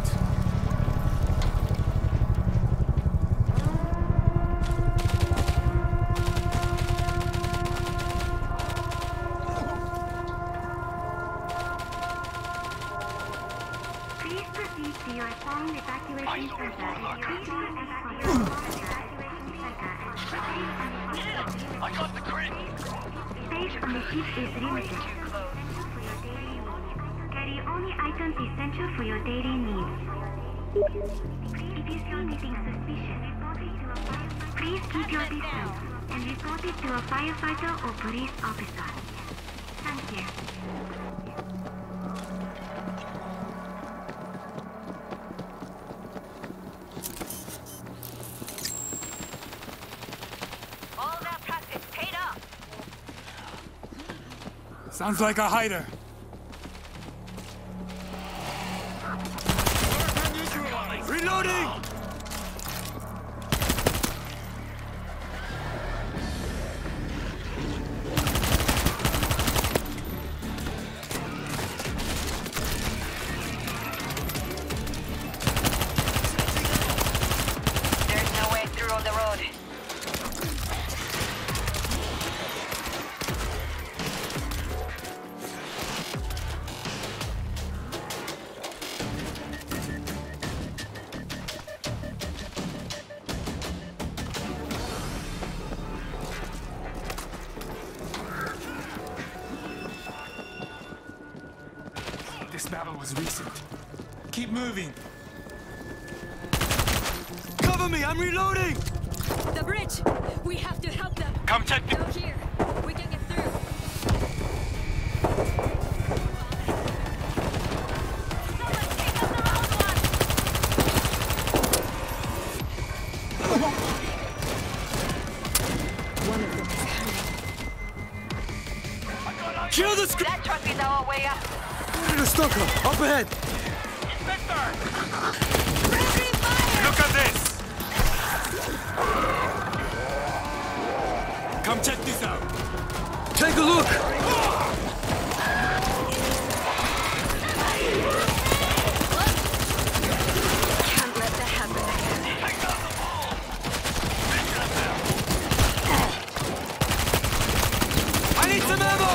Please proceed to your assigned evacuation center. I got the crate! Space on the ship is limited. Carry only items essential for your daily needs. If you see anything suspicious, please keep your distance and report it to a firefighter or police officer. Thank you. Sounds like a hider. Reloading! There's no way through on the road. This battle was recent. Keep moving. Cover me, I'm reloading! The bridge! We have to help them! Come check the... Go here! We can get through! One of them is hanging. Kill the sc- That truck is our way up. The stalker, up ahead! Look at this! Come check this out! Take a look! Can't let that happen again. I need some ammo!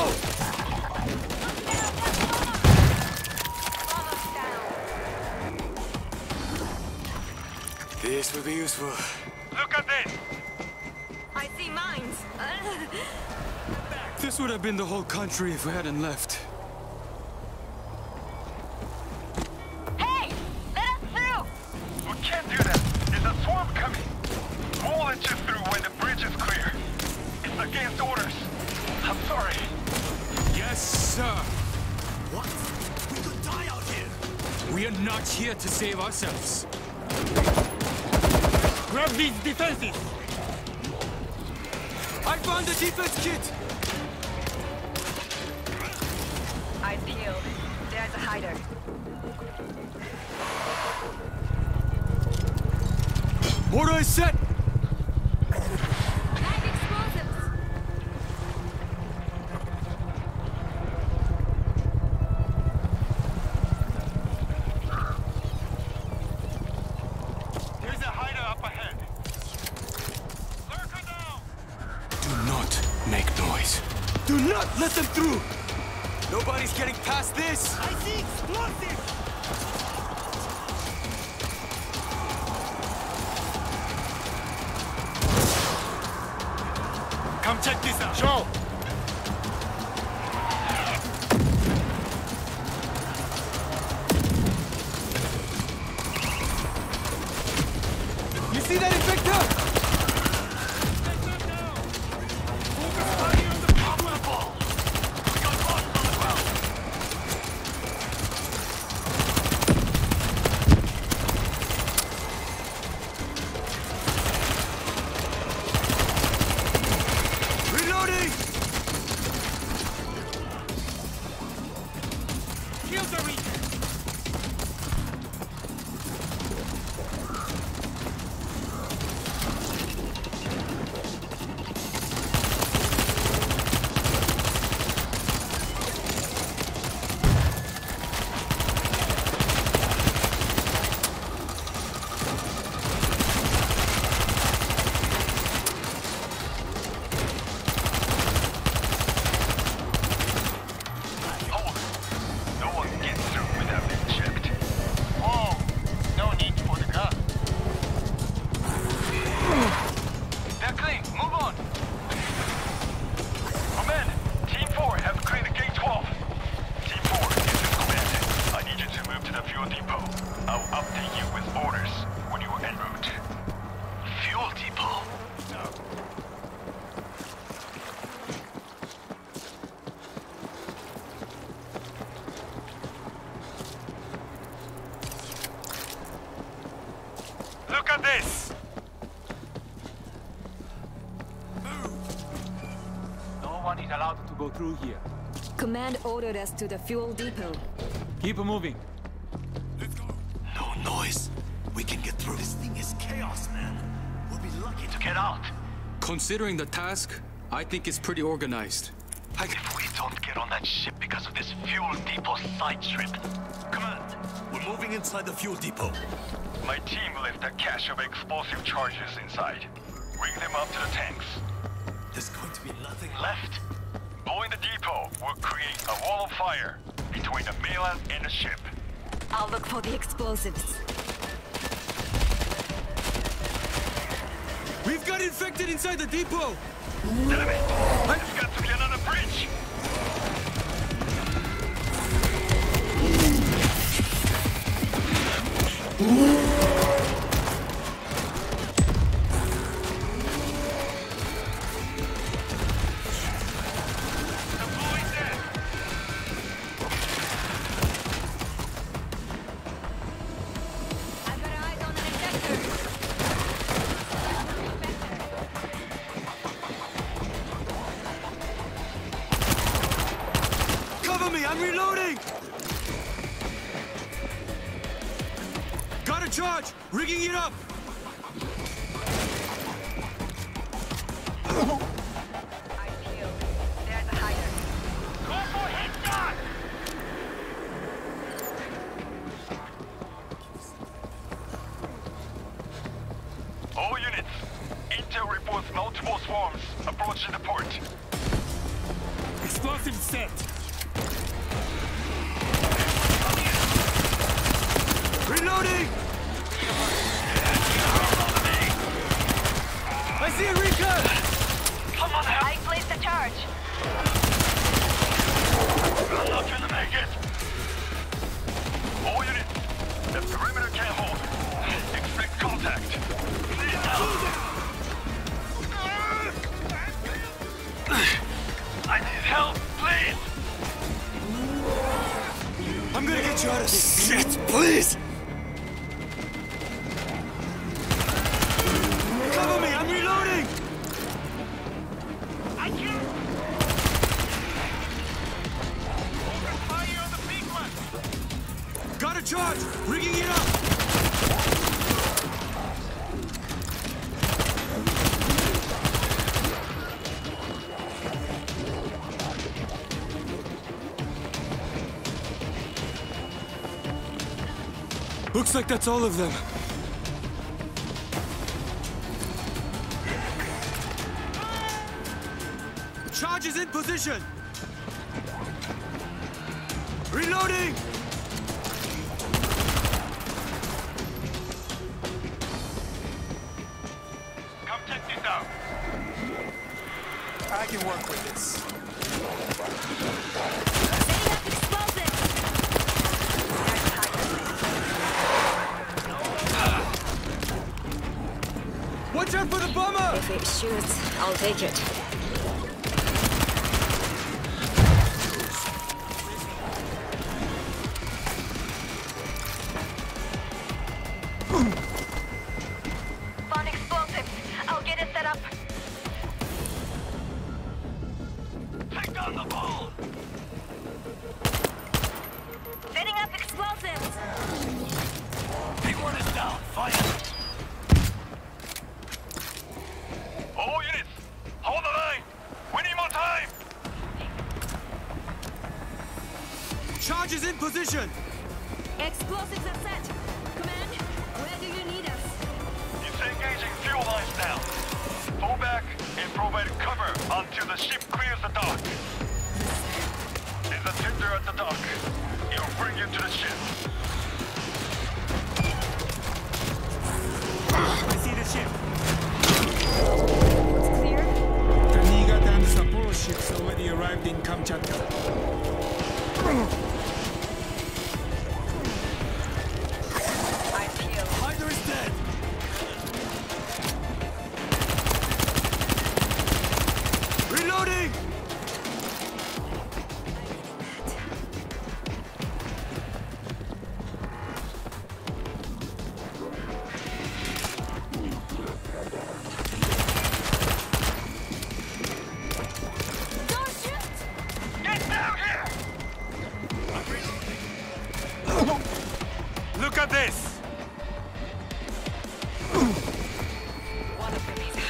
This will be useful. Look at this! I see mines! This would have been the whole country if we hadn't left. Hey! Let us through! We can't do that. There's a swarm coming. We'll let you through when the bridge is clear. It's against orders. I'm sorry. Yes, sir. What? We could die out here! We are not here to save ourselves. Grab these defenses! I found the defense kit! Eyes peeled. There's a hider. Mortar is set! Live explosives! There's a hider up ahead. Lurker down! Do not make noise. Do not let them through! Nobody's getting past this! I see explosives! Come check this out. Show! You see that, Infector? Reloading! Kill the Reaper! Hold it. No one gets through without being checked. Whoa! No need for the gun. They're clean. Move on. Oh man, Team 4 have cleared the gate 12. Team 4, this is command. I need you to move to the fuel depot. I'll update you with orders when you are en route. Fuel depot? Look at this! No one is allowed to go through here. Command ordered us to the fuel depot. Keep moving. No noise. We can get through. This thing is chaos, man. We'll be lucky to get out. Considering the task, I think it's pretty organized. If we don't get on that ship because of this fuel depot side trip. Command, we're moving inside the fuel depot. My team left a cache of explosive charges inside. Rig them up to the tanks. There's going to be nothing Left. Blowing the depot will create a wall of fire between the mainland and the ship. I'll look for the explosives. We've got infected inside the depot! Damn it! There's got to be another bridge! I'm reloading! Got a charge! Rigging it up! I feel there's a hider. Go for headshot! All units, intel reports multiple swarms approaching the port. Explosive set. Reloading! I see a recon! Come on, help! I placed a charge. I'm not gonna make it! All units, the perimeter can't hold. Expect contact. Please help! I need help, please! I'm gonna get you out of this. Shit, please! Cover me, I'm reloading! I can't! Open fire on the big one! Got a charge! Rigging it up! Looks like that's all of them. Charge is in position! Reloading! Come check this out! I can work with this. Watch out for the bomber! If it shoots, I'll take it. Found explosives. I'll get it set up. Take down the ball! Setting up explosives. Big one is down. Fire! All units, hold the line! We need more time! Charge is in position! Explosives are set. Command, where do you need us? It's engaging fuel lines now. Fall back and provide cover until the ship clears the dock. There's a tender at the dock. It'll bring you to the ship. I see the ship. It's clear? The Niigata and Sapporo ships already arrived in Kamchatka. I feel Hider is dead! Reloading! Don't shoot! Get down here!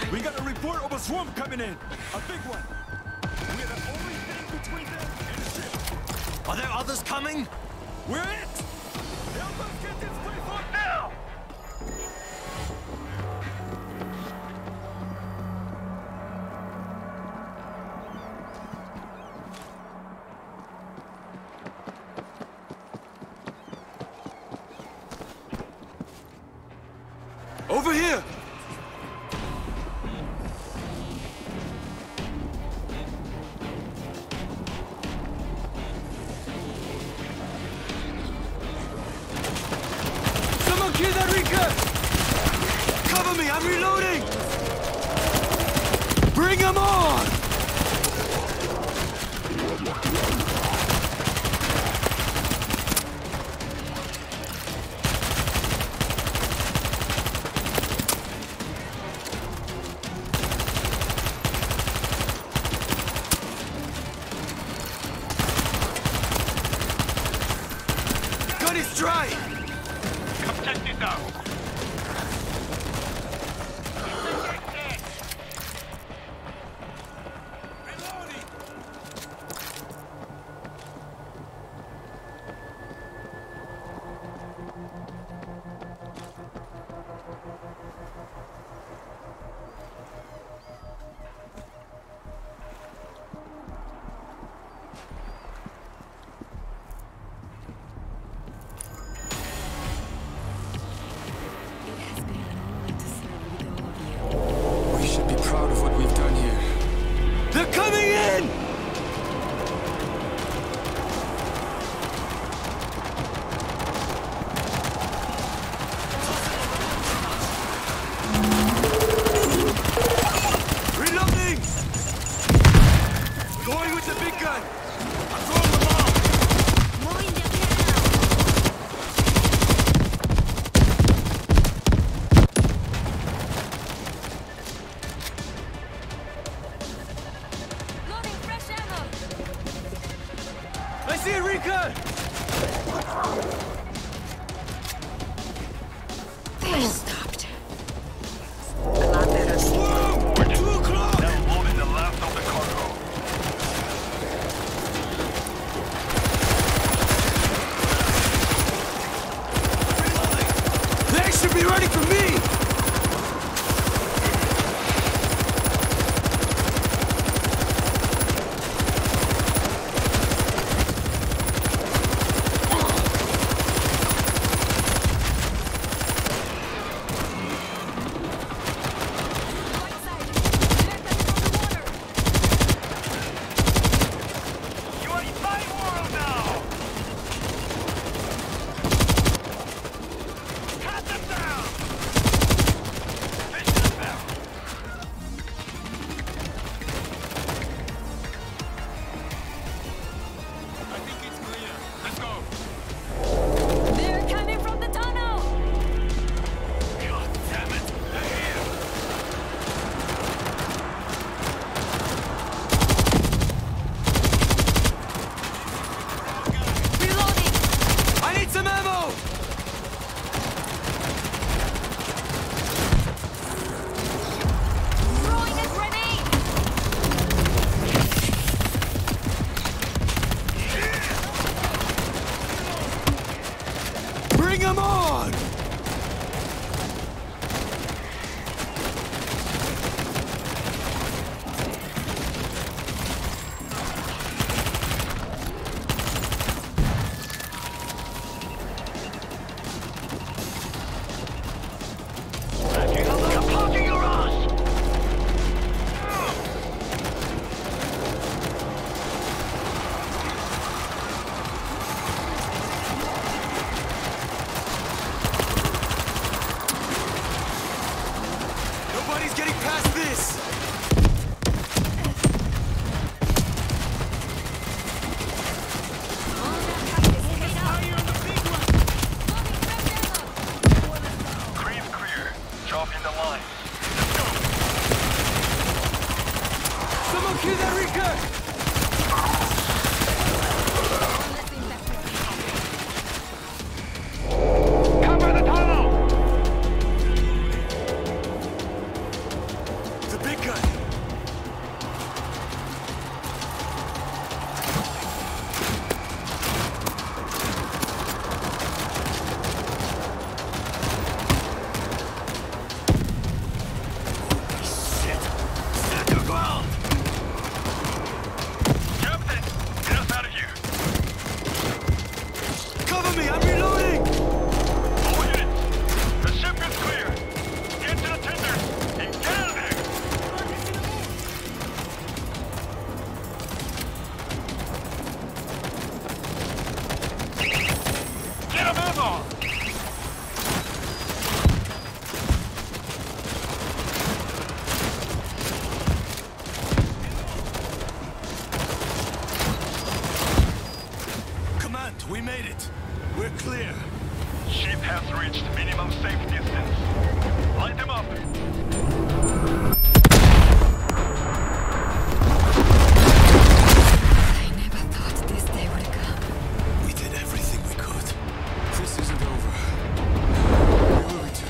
We got a report of a swarm coming in. A big one. We're the only thing between them and the ship. Are there others coming? We're it! Help us get this place on now! Over here! Someone kill that Rika! Cover me, I'm reloading! Bring him on! Gun is dry! Come check this out. We should be proud of what we've done here. They're coming in! Reloading! Going with the big gun! I'm throwing the bomb! Loading fresh ammo! I see it, Rika! They stopped. Whoa! 2 o'clock! Now loading the last of the cargo. They should be ready for me! You are in my world now! Cut them down! Fish them down! I think it's clear. Let's go. They're coming from the tunnel! God damn it! They're here! Reloading! I need some ammo! Throwing a grenade! Bring them on! I'm pounding your ass! Nobody's getting past this! Creep clear. Drop in the line. Someone kill that Rika! Cover the tunnel! it. We're clear. Ship has reached minimum safe distance. Light them up. I never thought this day would come. We did everything we could. This isn't over. We will return.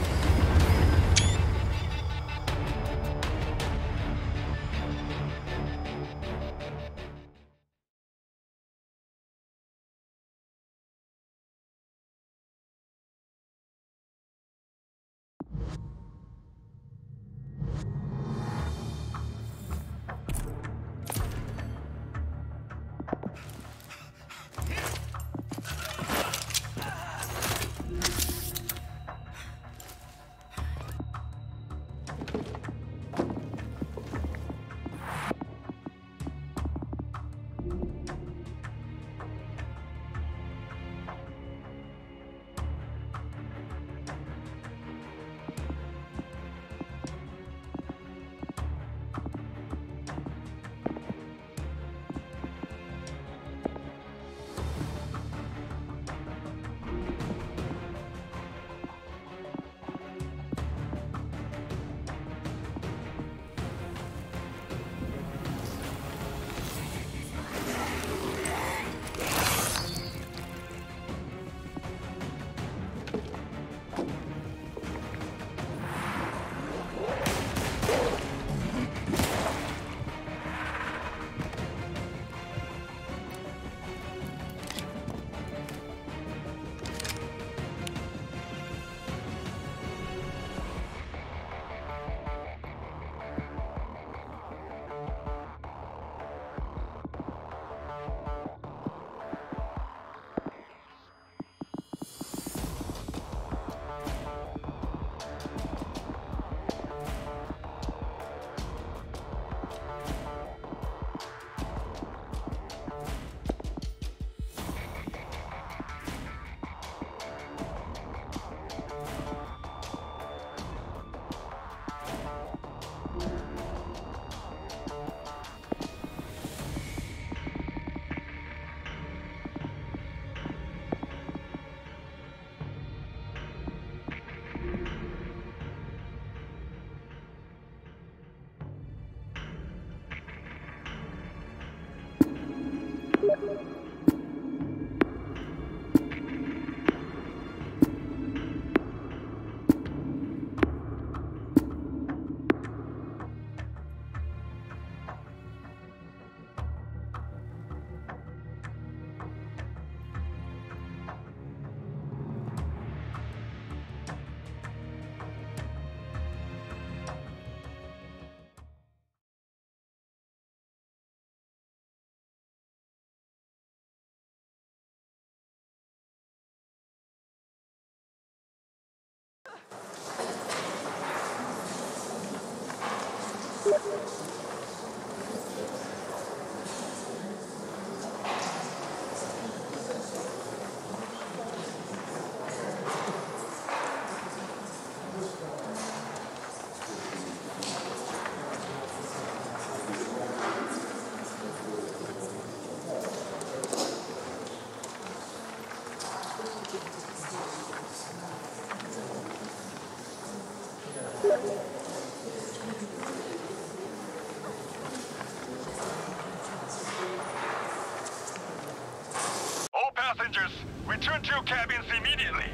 All passengers, return to your cabins immediately.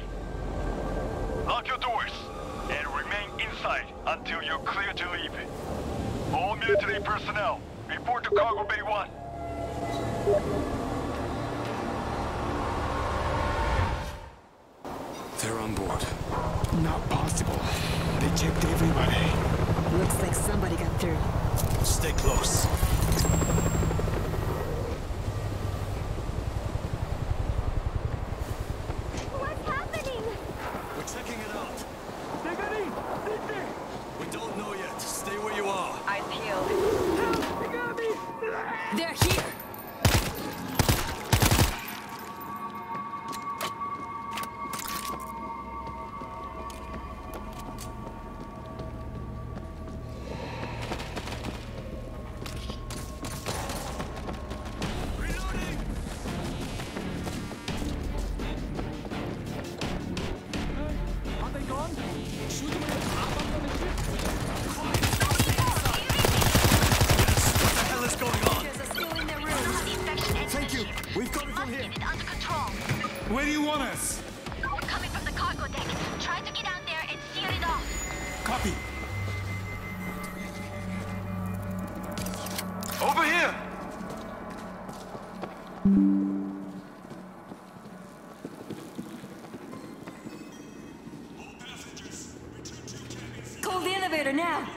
Lock your doors and remain inside until you're clear to leave. All military personnel, report to Cargo Bay 1. They're on board. Not possible. They checked everybody. Looks like somebody got through. Stay close. What's happening? We're checking it out. We don't know yet. Stay where you are. Eyes peeled. They're here! Call the elevator now!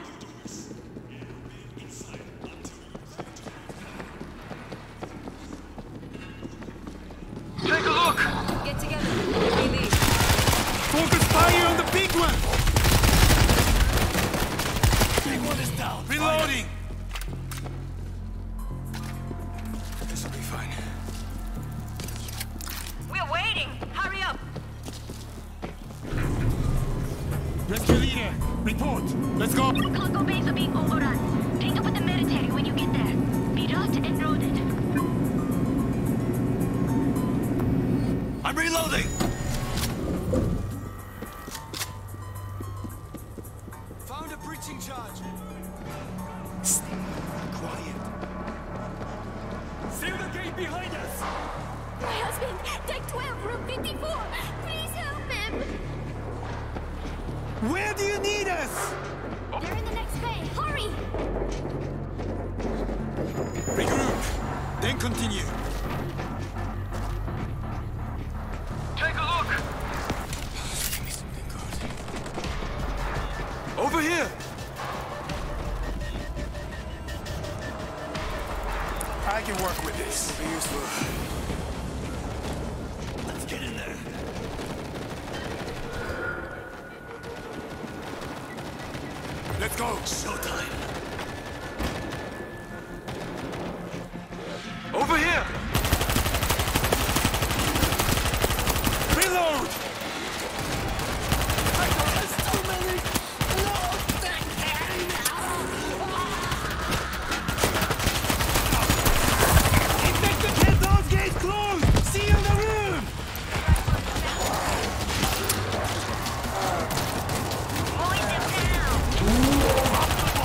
Take a look! Get together. We leave. Focus fire on the big one! Big one is down. Reloading! This'll be fine. We're waiting! Hurry up! Rescue leader, report! Let's go! Cargo bays are being overrun. Take up with the military when you get there. Be route and loaded. I'm reloading! Found a breaching charge. Quiet. Seal the gate behind us! My husband, Deck 12, room 54. Please help him. Where do you need us? They're in the next bay. Hurry! Regroup, then continue. Take a look! Give me something good. Over here! I can work with this. Be useful. Let's get in there. Let's go! Showtime. Over here! Reload! There's too many! No! Infected, get those gates closed! See you in the room! Mowing them down!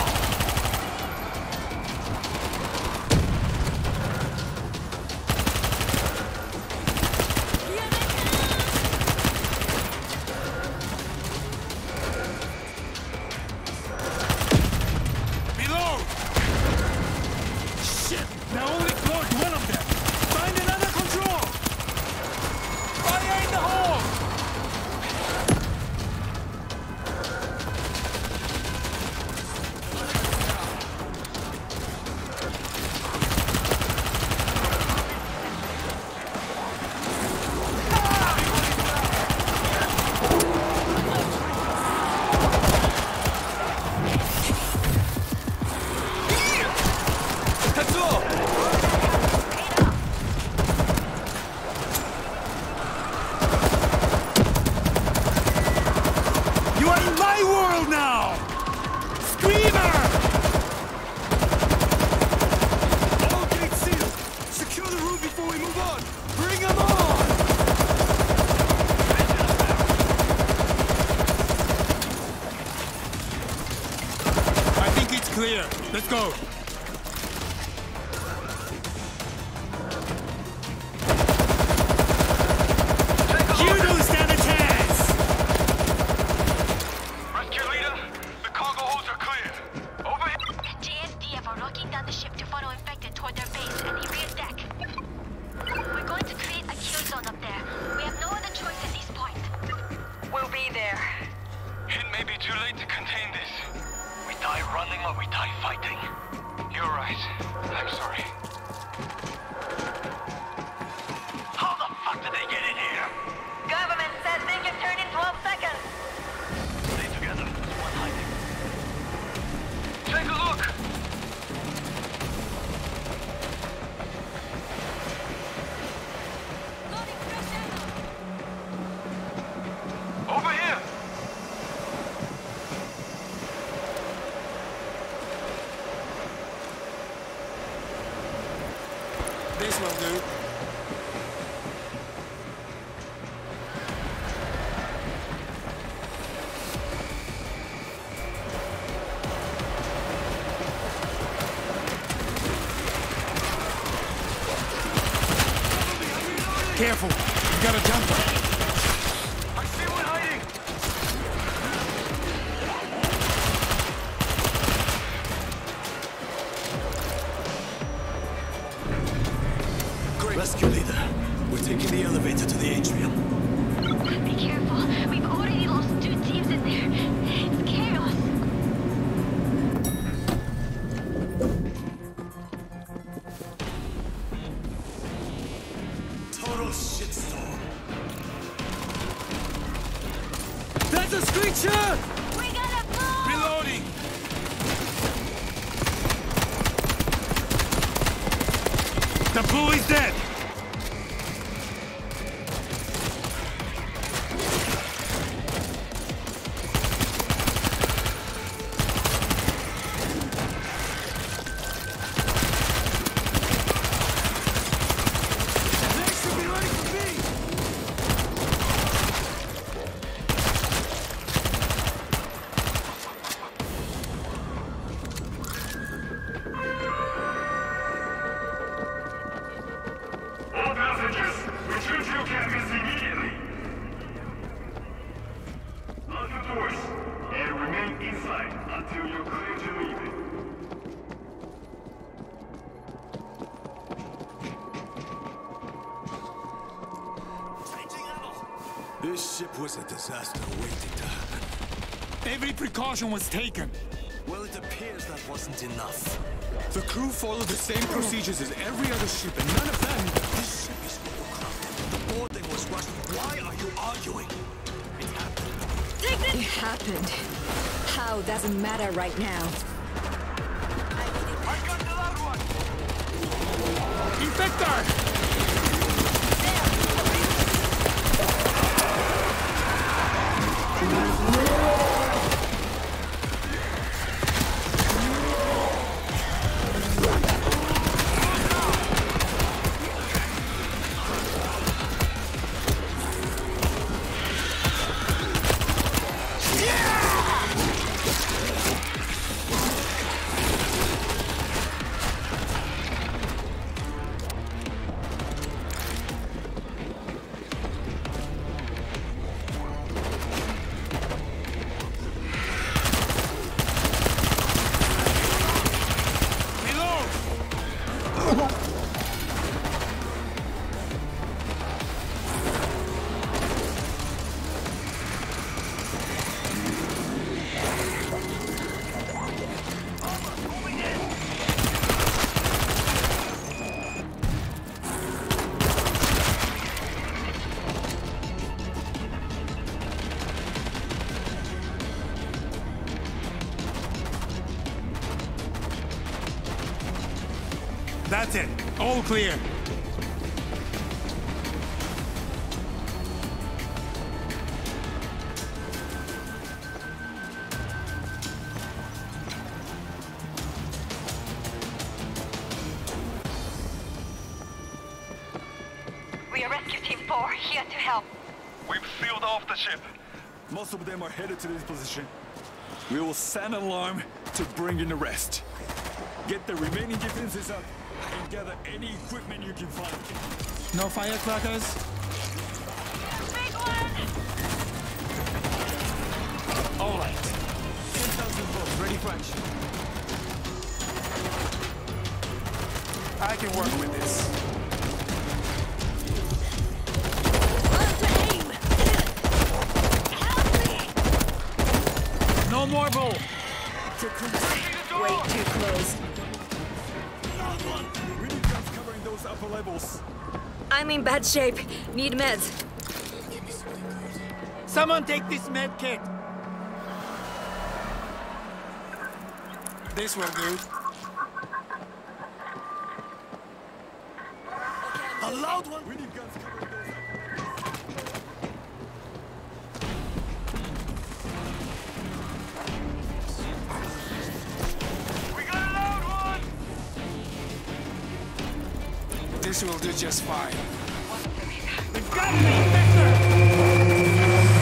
Reload! Shit! Now only closed one of them! Find another control! Fire in the hole! That's all! You are in my world now! Screamer! All gates sealed! Secure the room before we move on! Bring them on! I think it's clear. Let's go. You don't stand a chance! Rescue leader, the cargo holds are clear. Over here. JSDF are locking down the ship to funnel infected toward their base and the rear deck. We're going to create a kill zone up there. We have no other choice at this point. We'll be there. It may be too late to contain this. We die running or we die fighting. You're right. I'm sorry. How the fuck did they get in here? Government says they can turn in 12 seconds. Stay together. There's one hiding. Take a look! Over here! This will do. Careful! You got a jumper! I see one hiding! rescue leader. We're taking the elevator to the atrium. Be careful. We've already lost 2 teams in there. It's chaos. Total shitstorm. That's a screecher! We gotta move! Reloading! The bully's dead! All passengers, return to your cabins immediately. Lock the doors and remain inside until you're clear to leave. Changing ammo. This ship was a disaster waiting to happen. Every precaution was taken. Well, it appears that wasn't enough. The crew followed the same procedures as every other ship, and none of them... This ship is overcrowded. The boarding was rushed. Why are you arguing? It happened. It happened. How doesn't matter right now. I got the loud one! Infector! That's it. All clear. We are Rescue Team 4, here to help. We've sealed off the ship. Most of them are headed to this position. We will sound an alarm to bring in the rest. Get the remaining defenses up and gather any equipment you can find. No firecrackers? Big one! All right. 10,000 volts ready for action. I can work with this. No more bull! Too close. Way too close. We need guns covering those upper levels. I'm in bad shape. Need meds. Someone take this med kit! This will do. A loud one! We need guns covering those upper We got a loud one! This will do just fine. We've got an infector!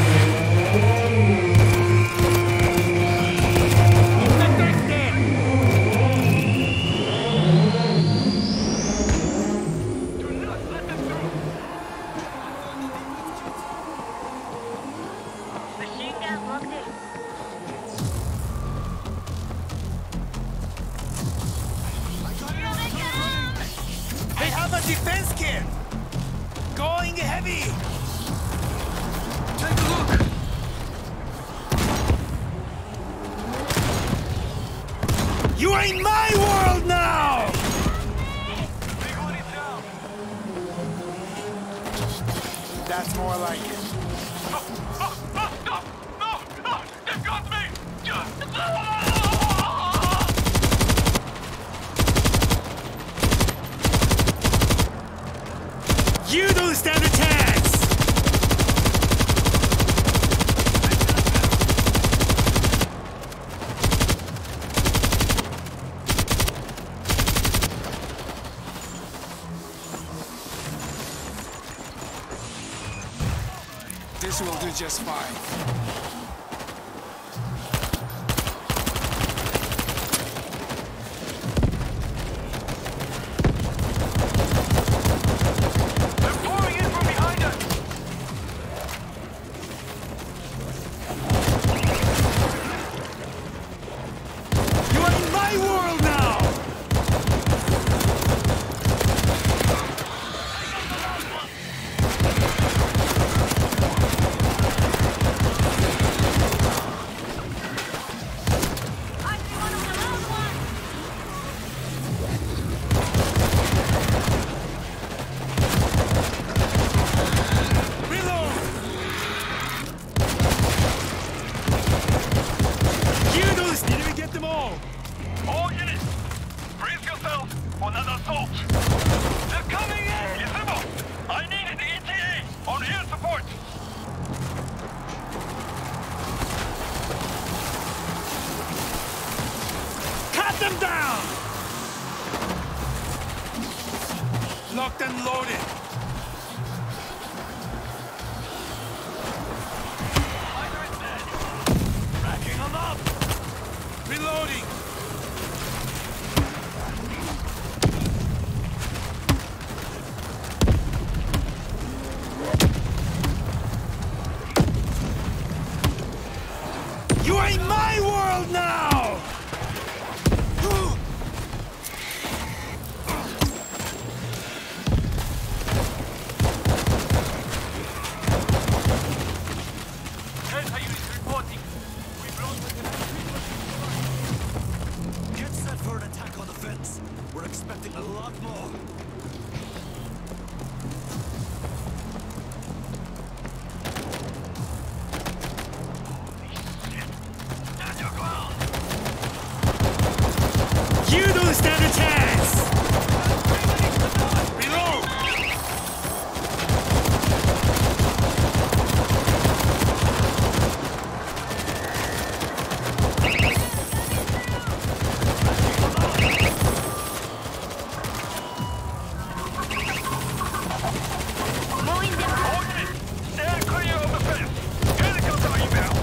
Infector's dead! Do not let them through! Machine gun locked in. They have a defense kit! heavy! Take a look! You are in my world now! Big one is down. That's more like it. No! They've got me! You don't stand a chance! This will do just fine. them down! Locked and loaded. Racking them up! Reloading! You are in my world now! Get set for an attack on the fence. We're expecting a lot more. You don't stand a chance! Reload! Stand clear of the fence. Helicopter inbound.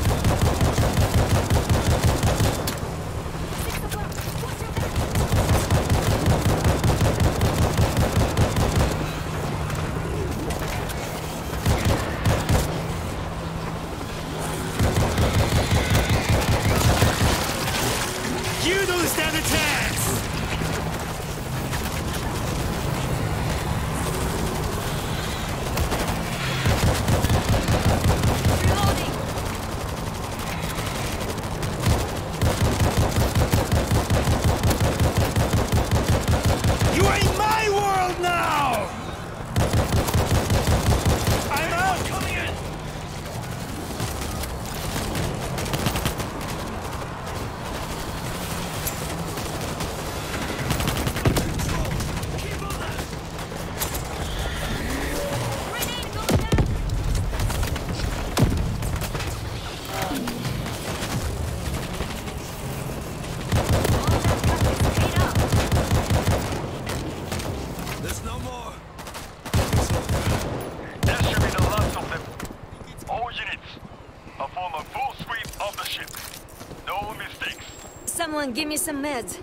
You don't stand a chance! You are in my world now! I'm out! Coming in! There's no more. That should be the last of them. All units, perform a full sweep of the ship. No mistakes. Someone give me some meds.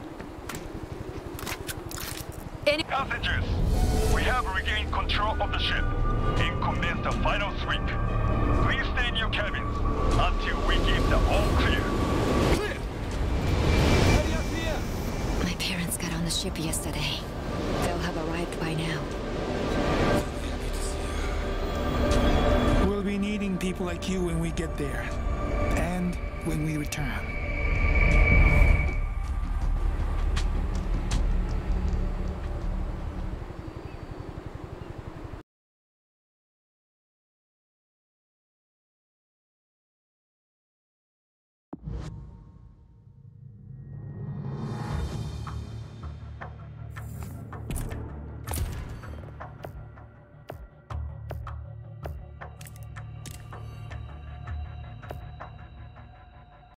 Passengers, we have regained control of the ship and commenced the final sweep. Please stay in your cabins until we give the all clear. My parents got on the ship yesterday. They'll have arrived by now. people like you when we get there. And when we return.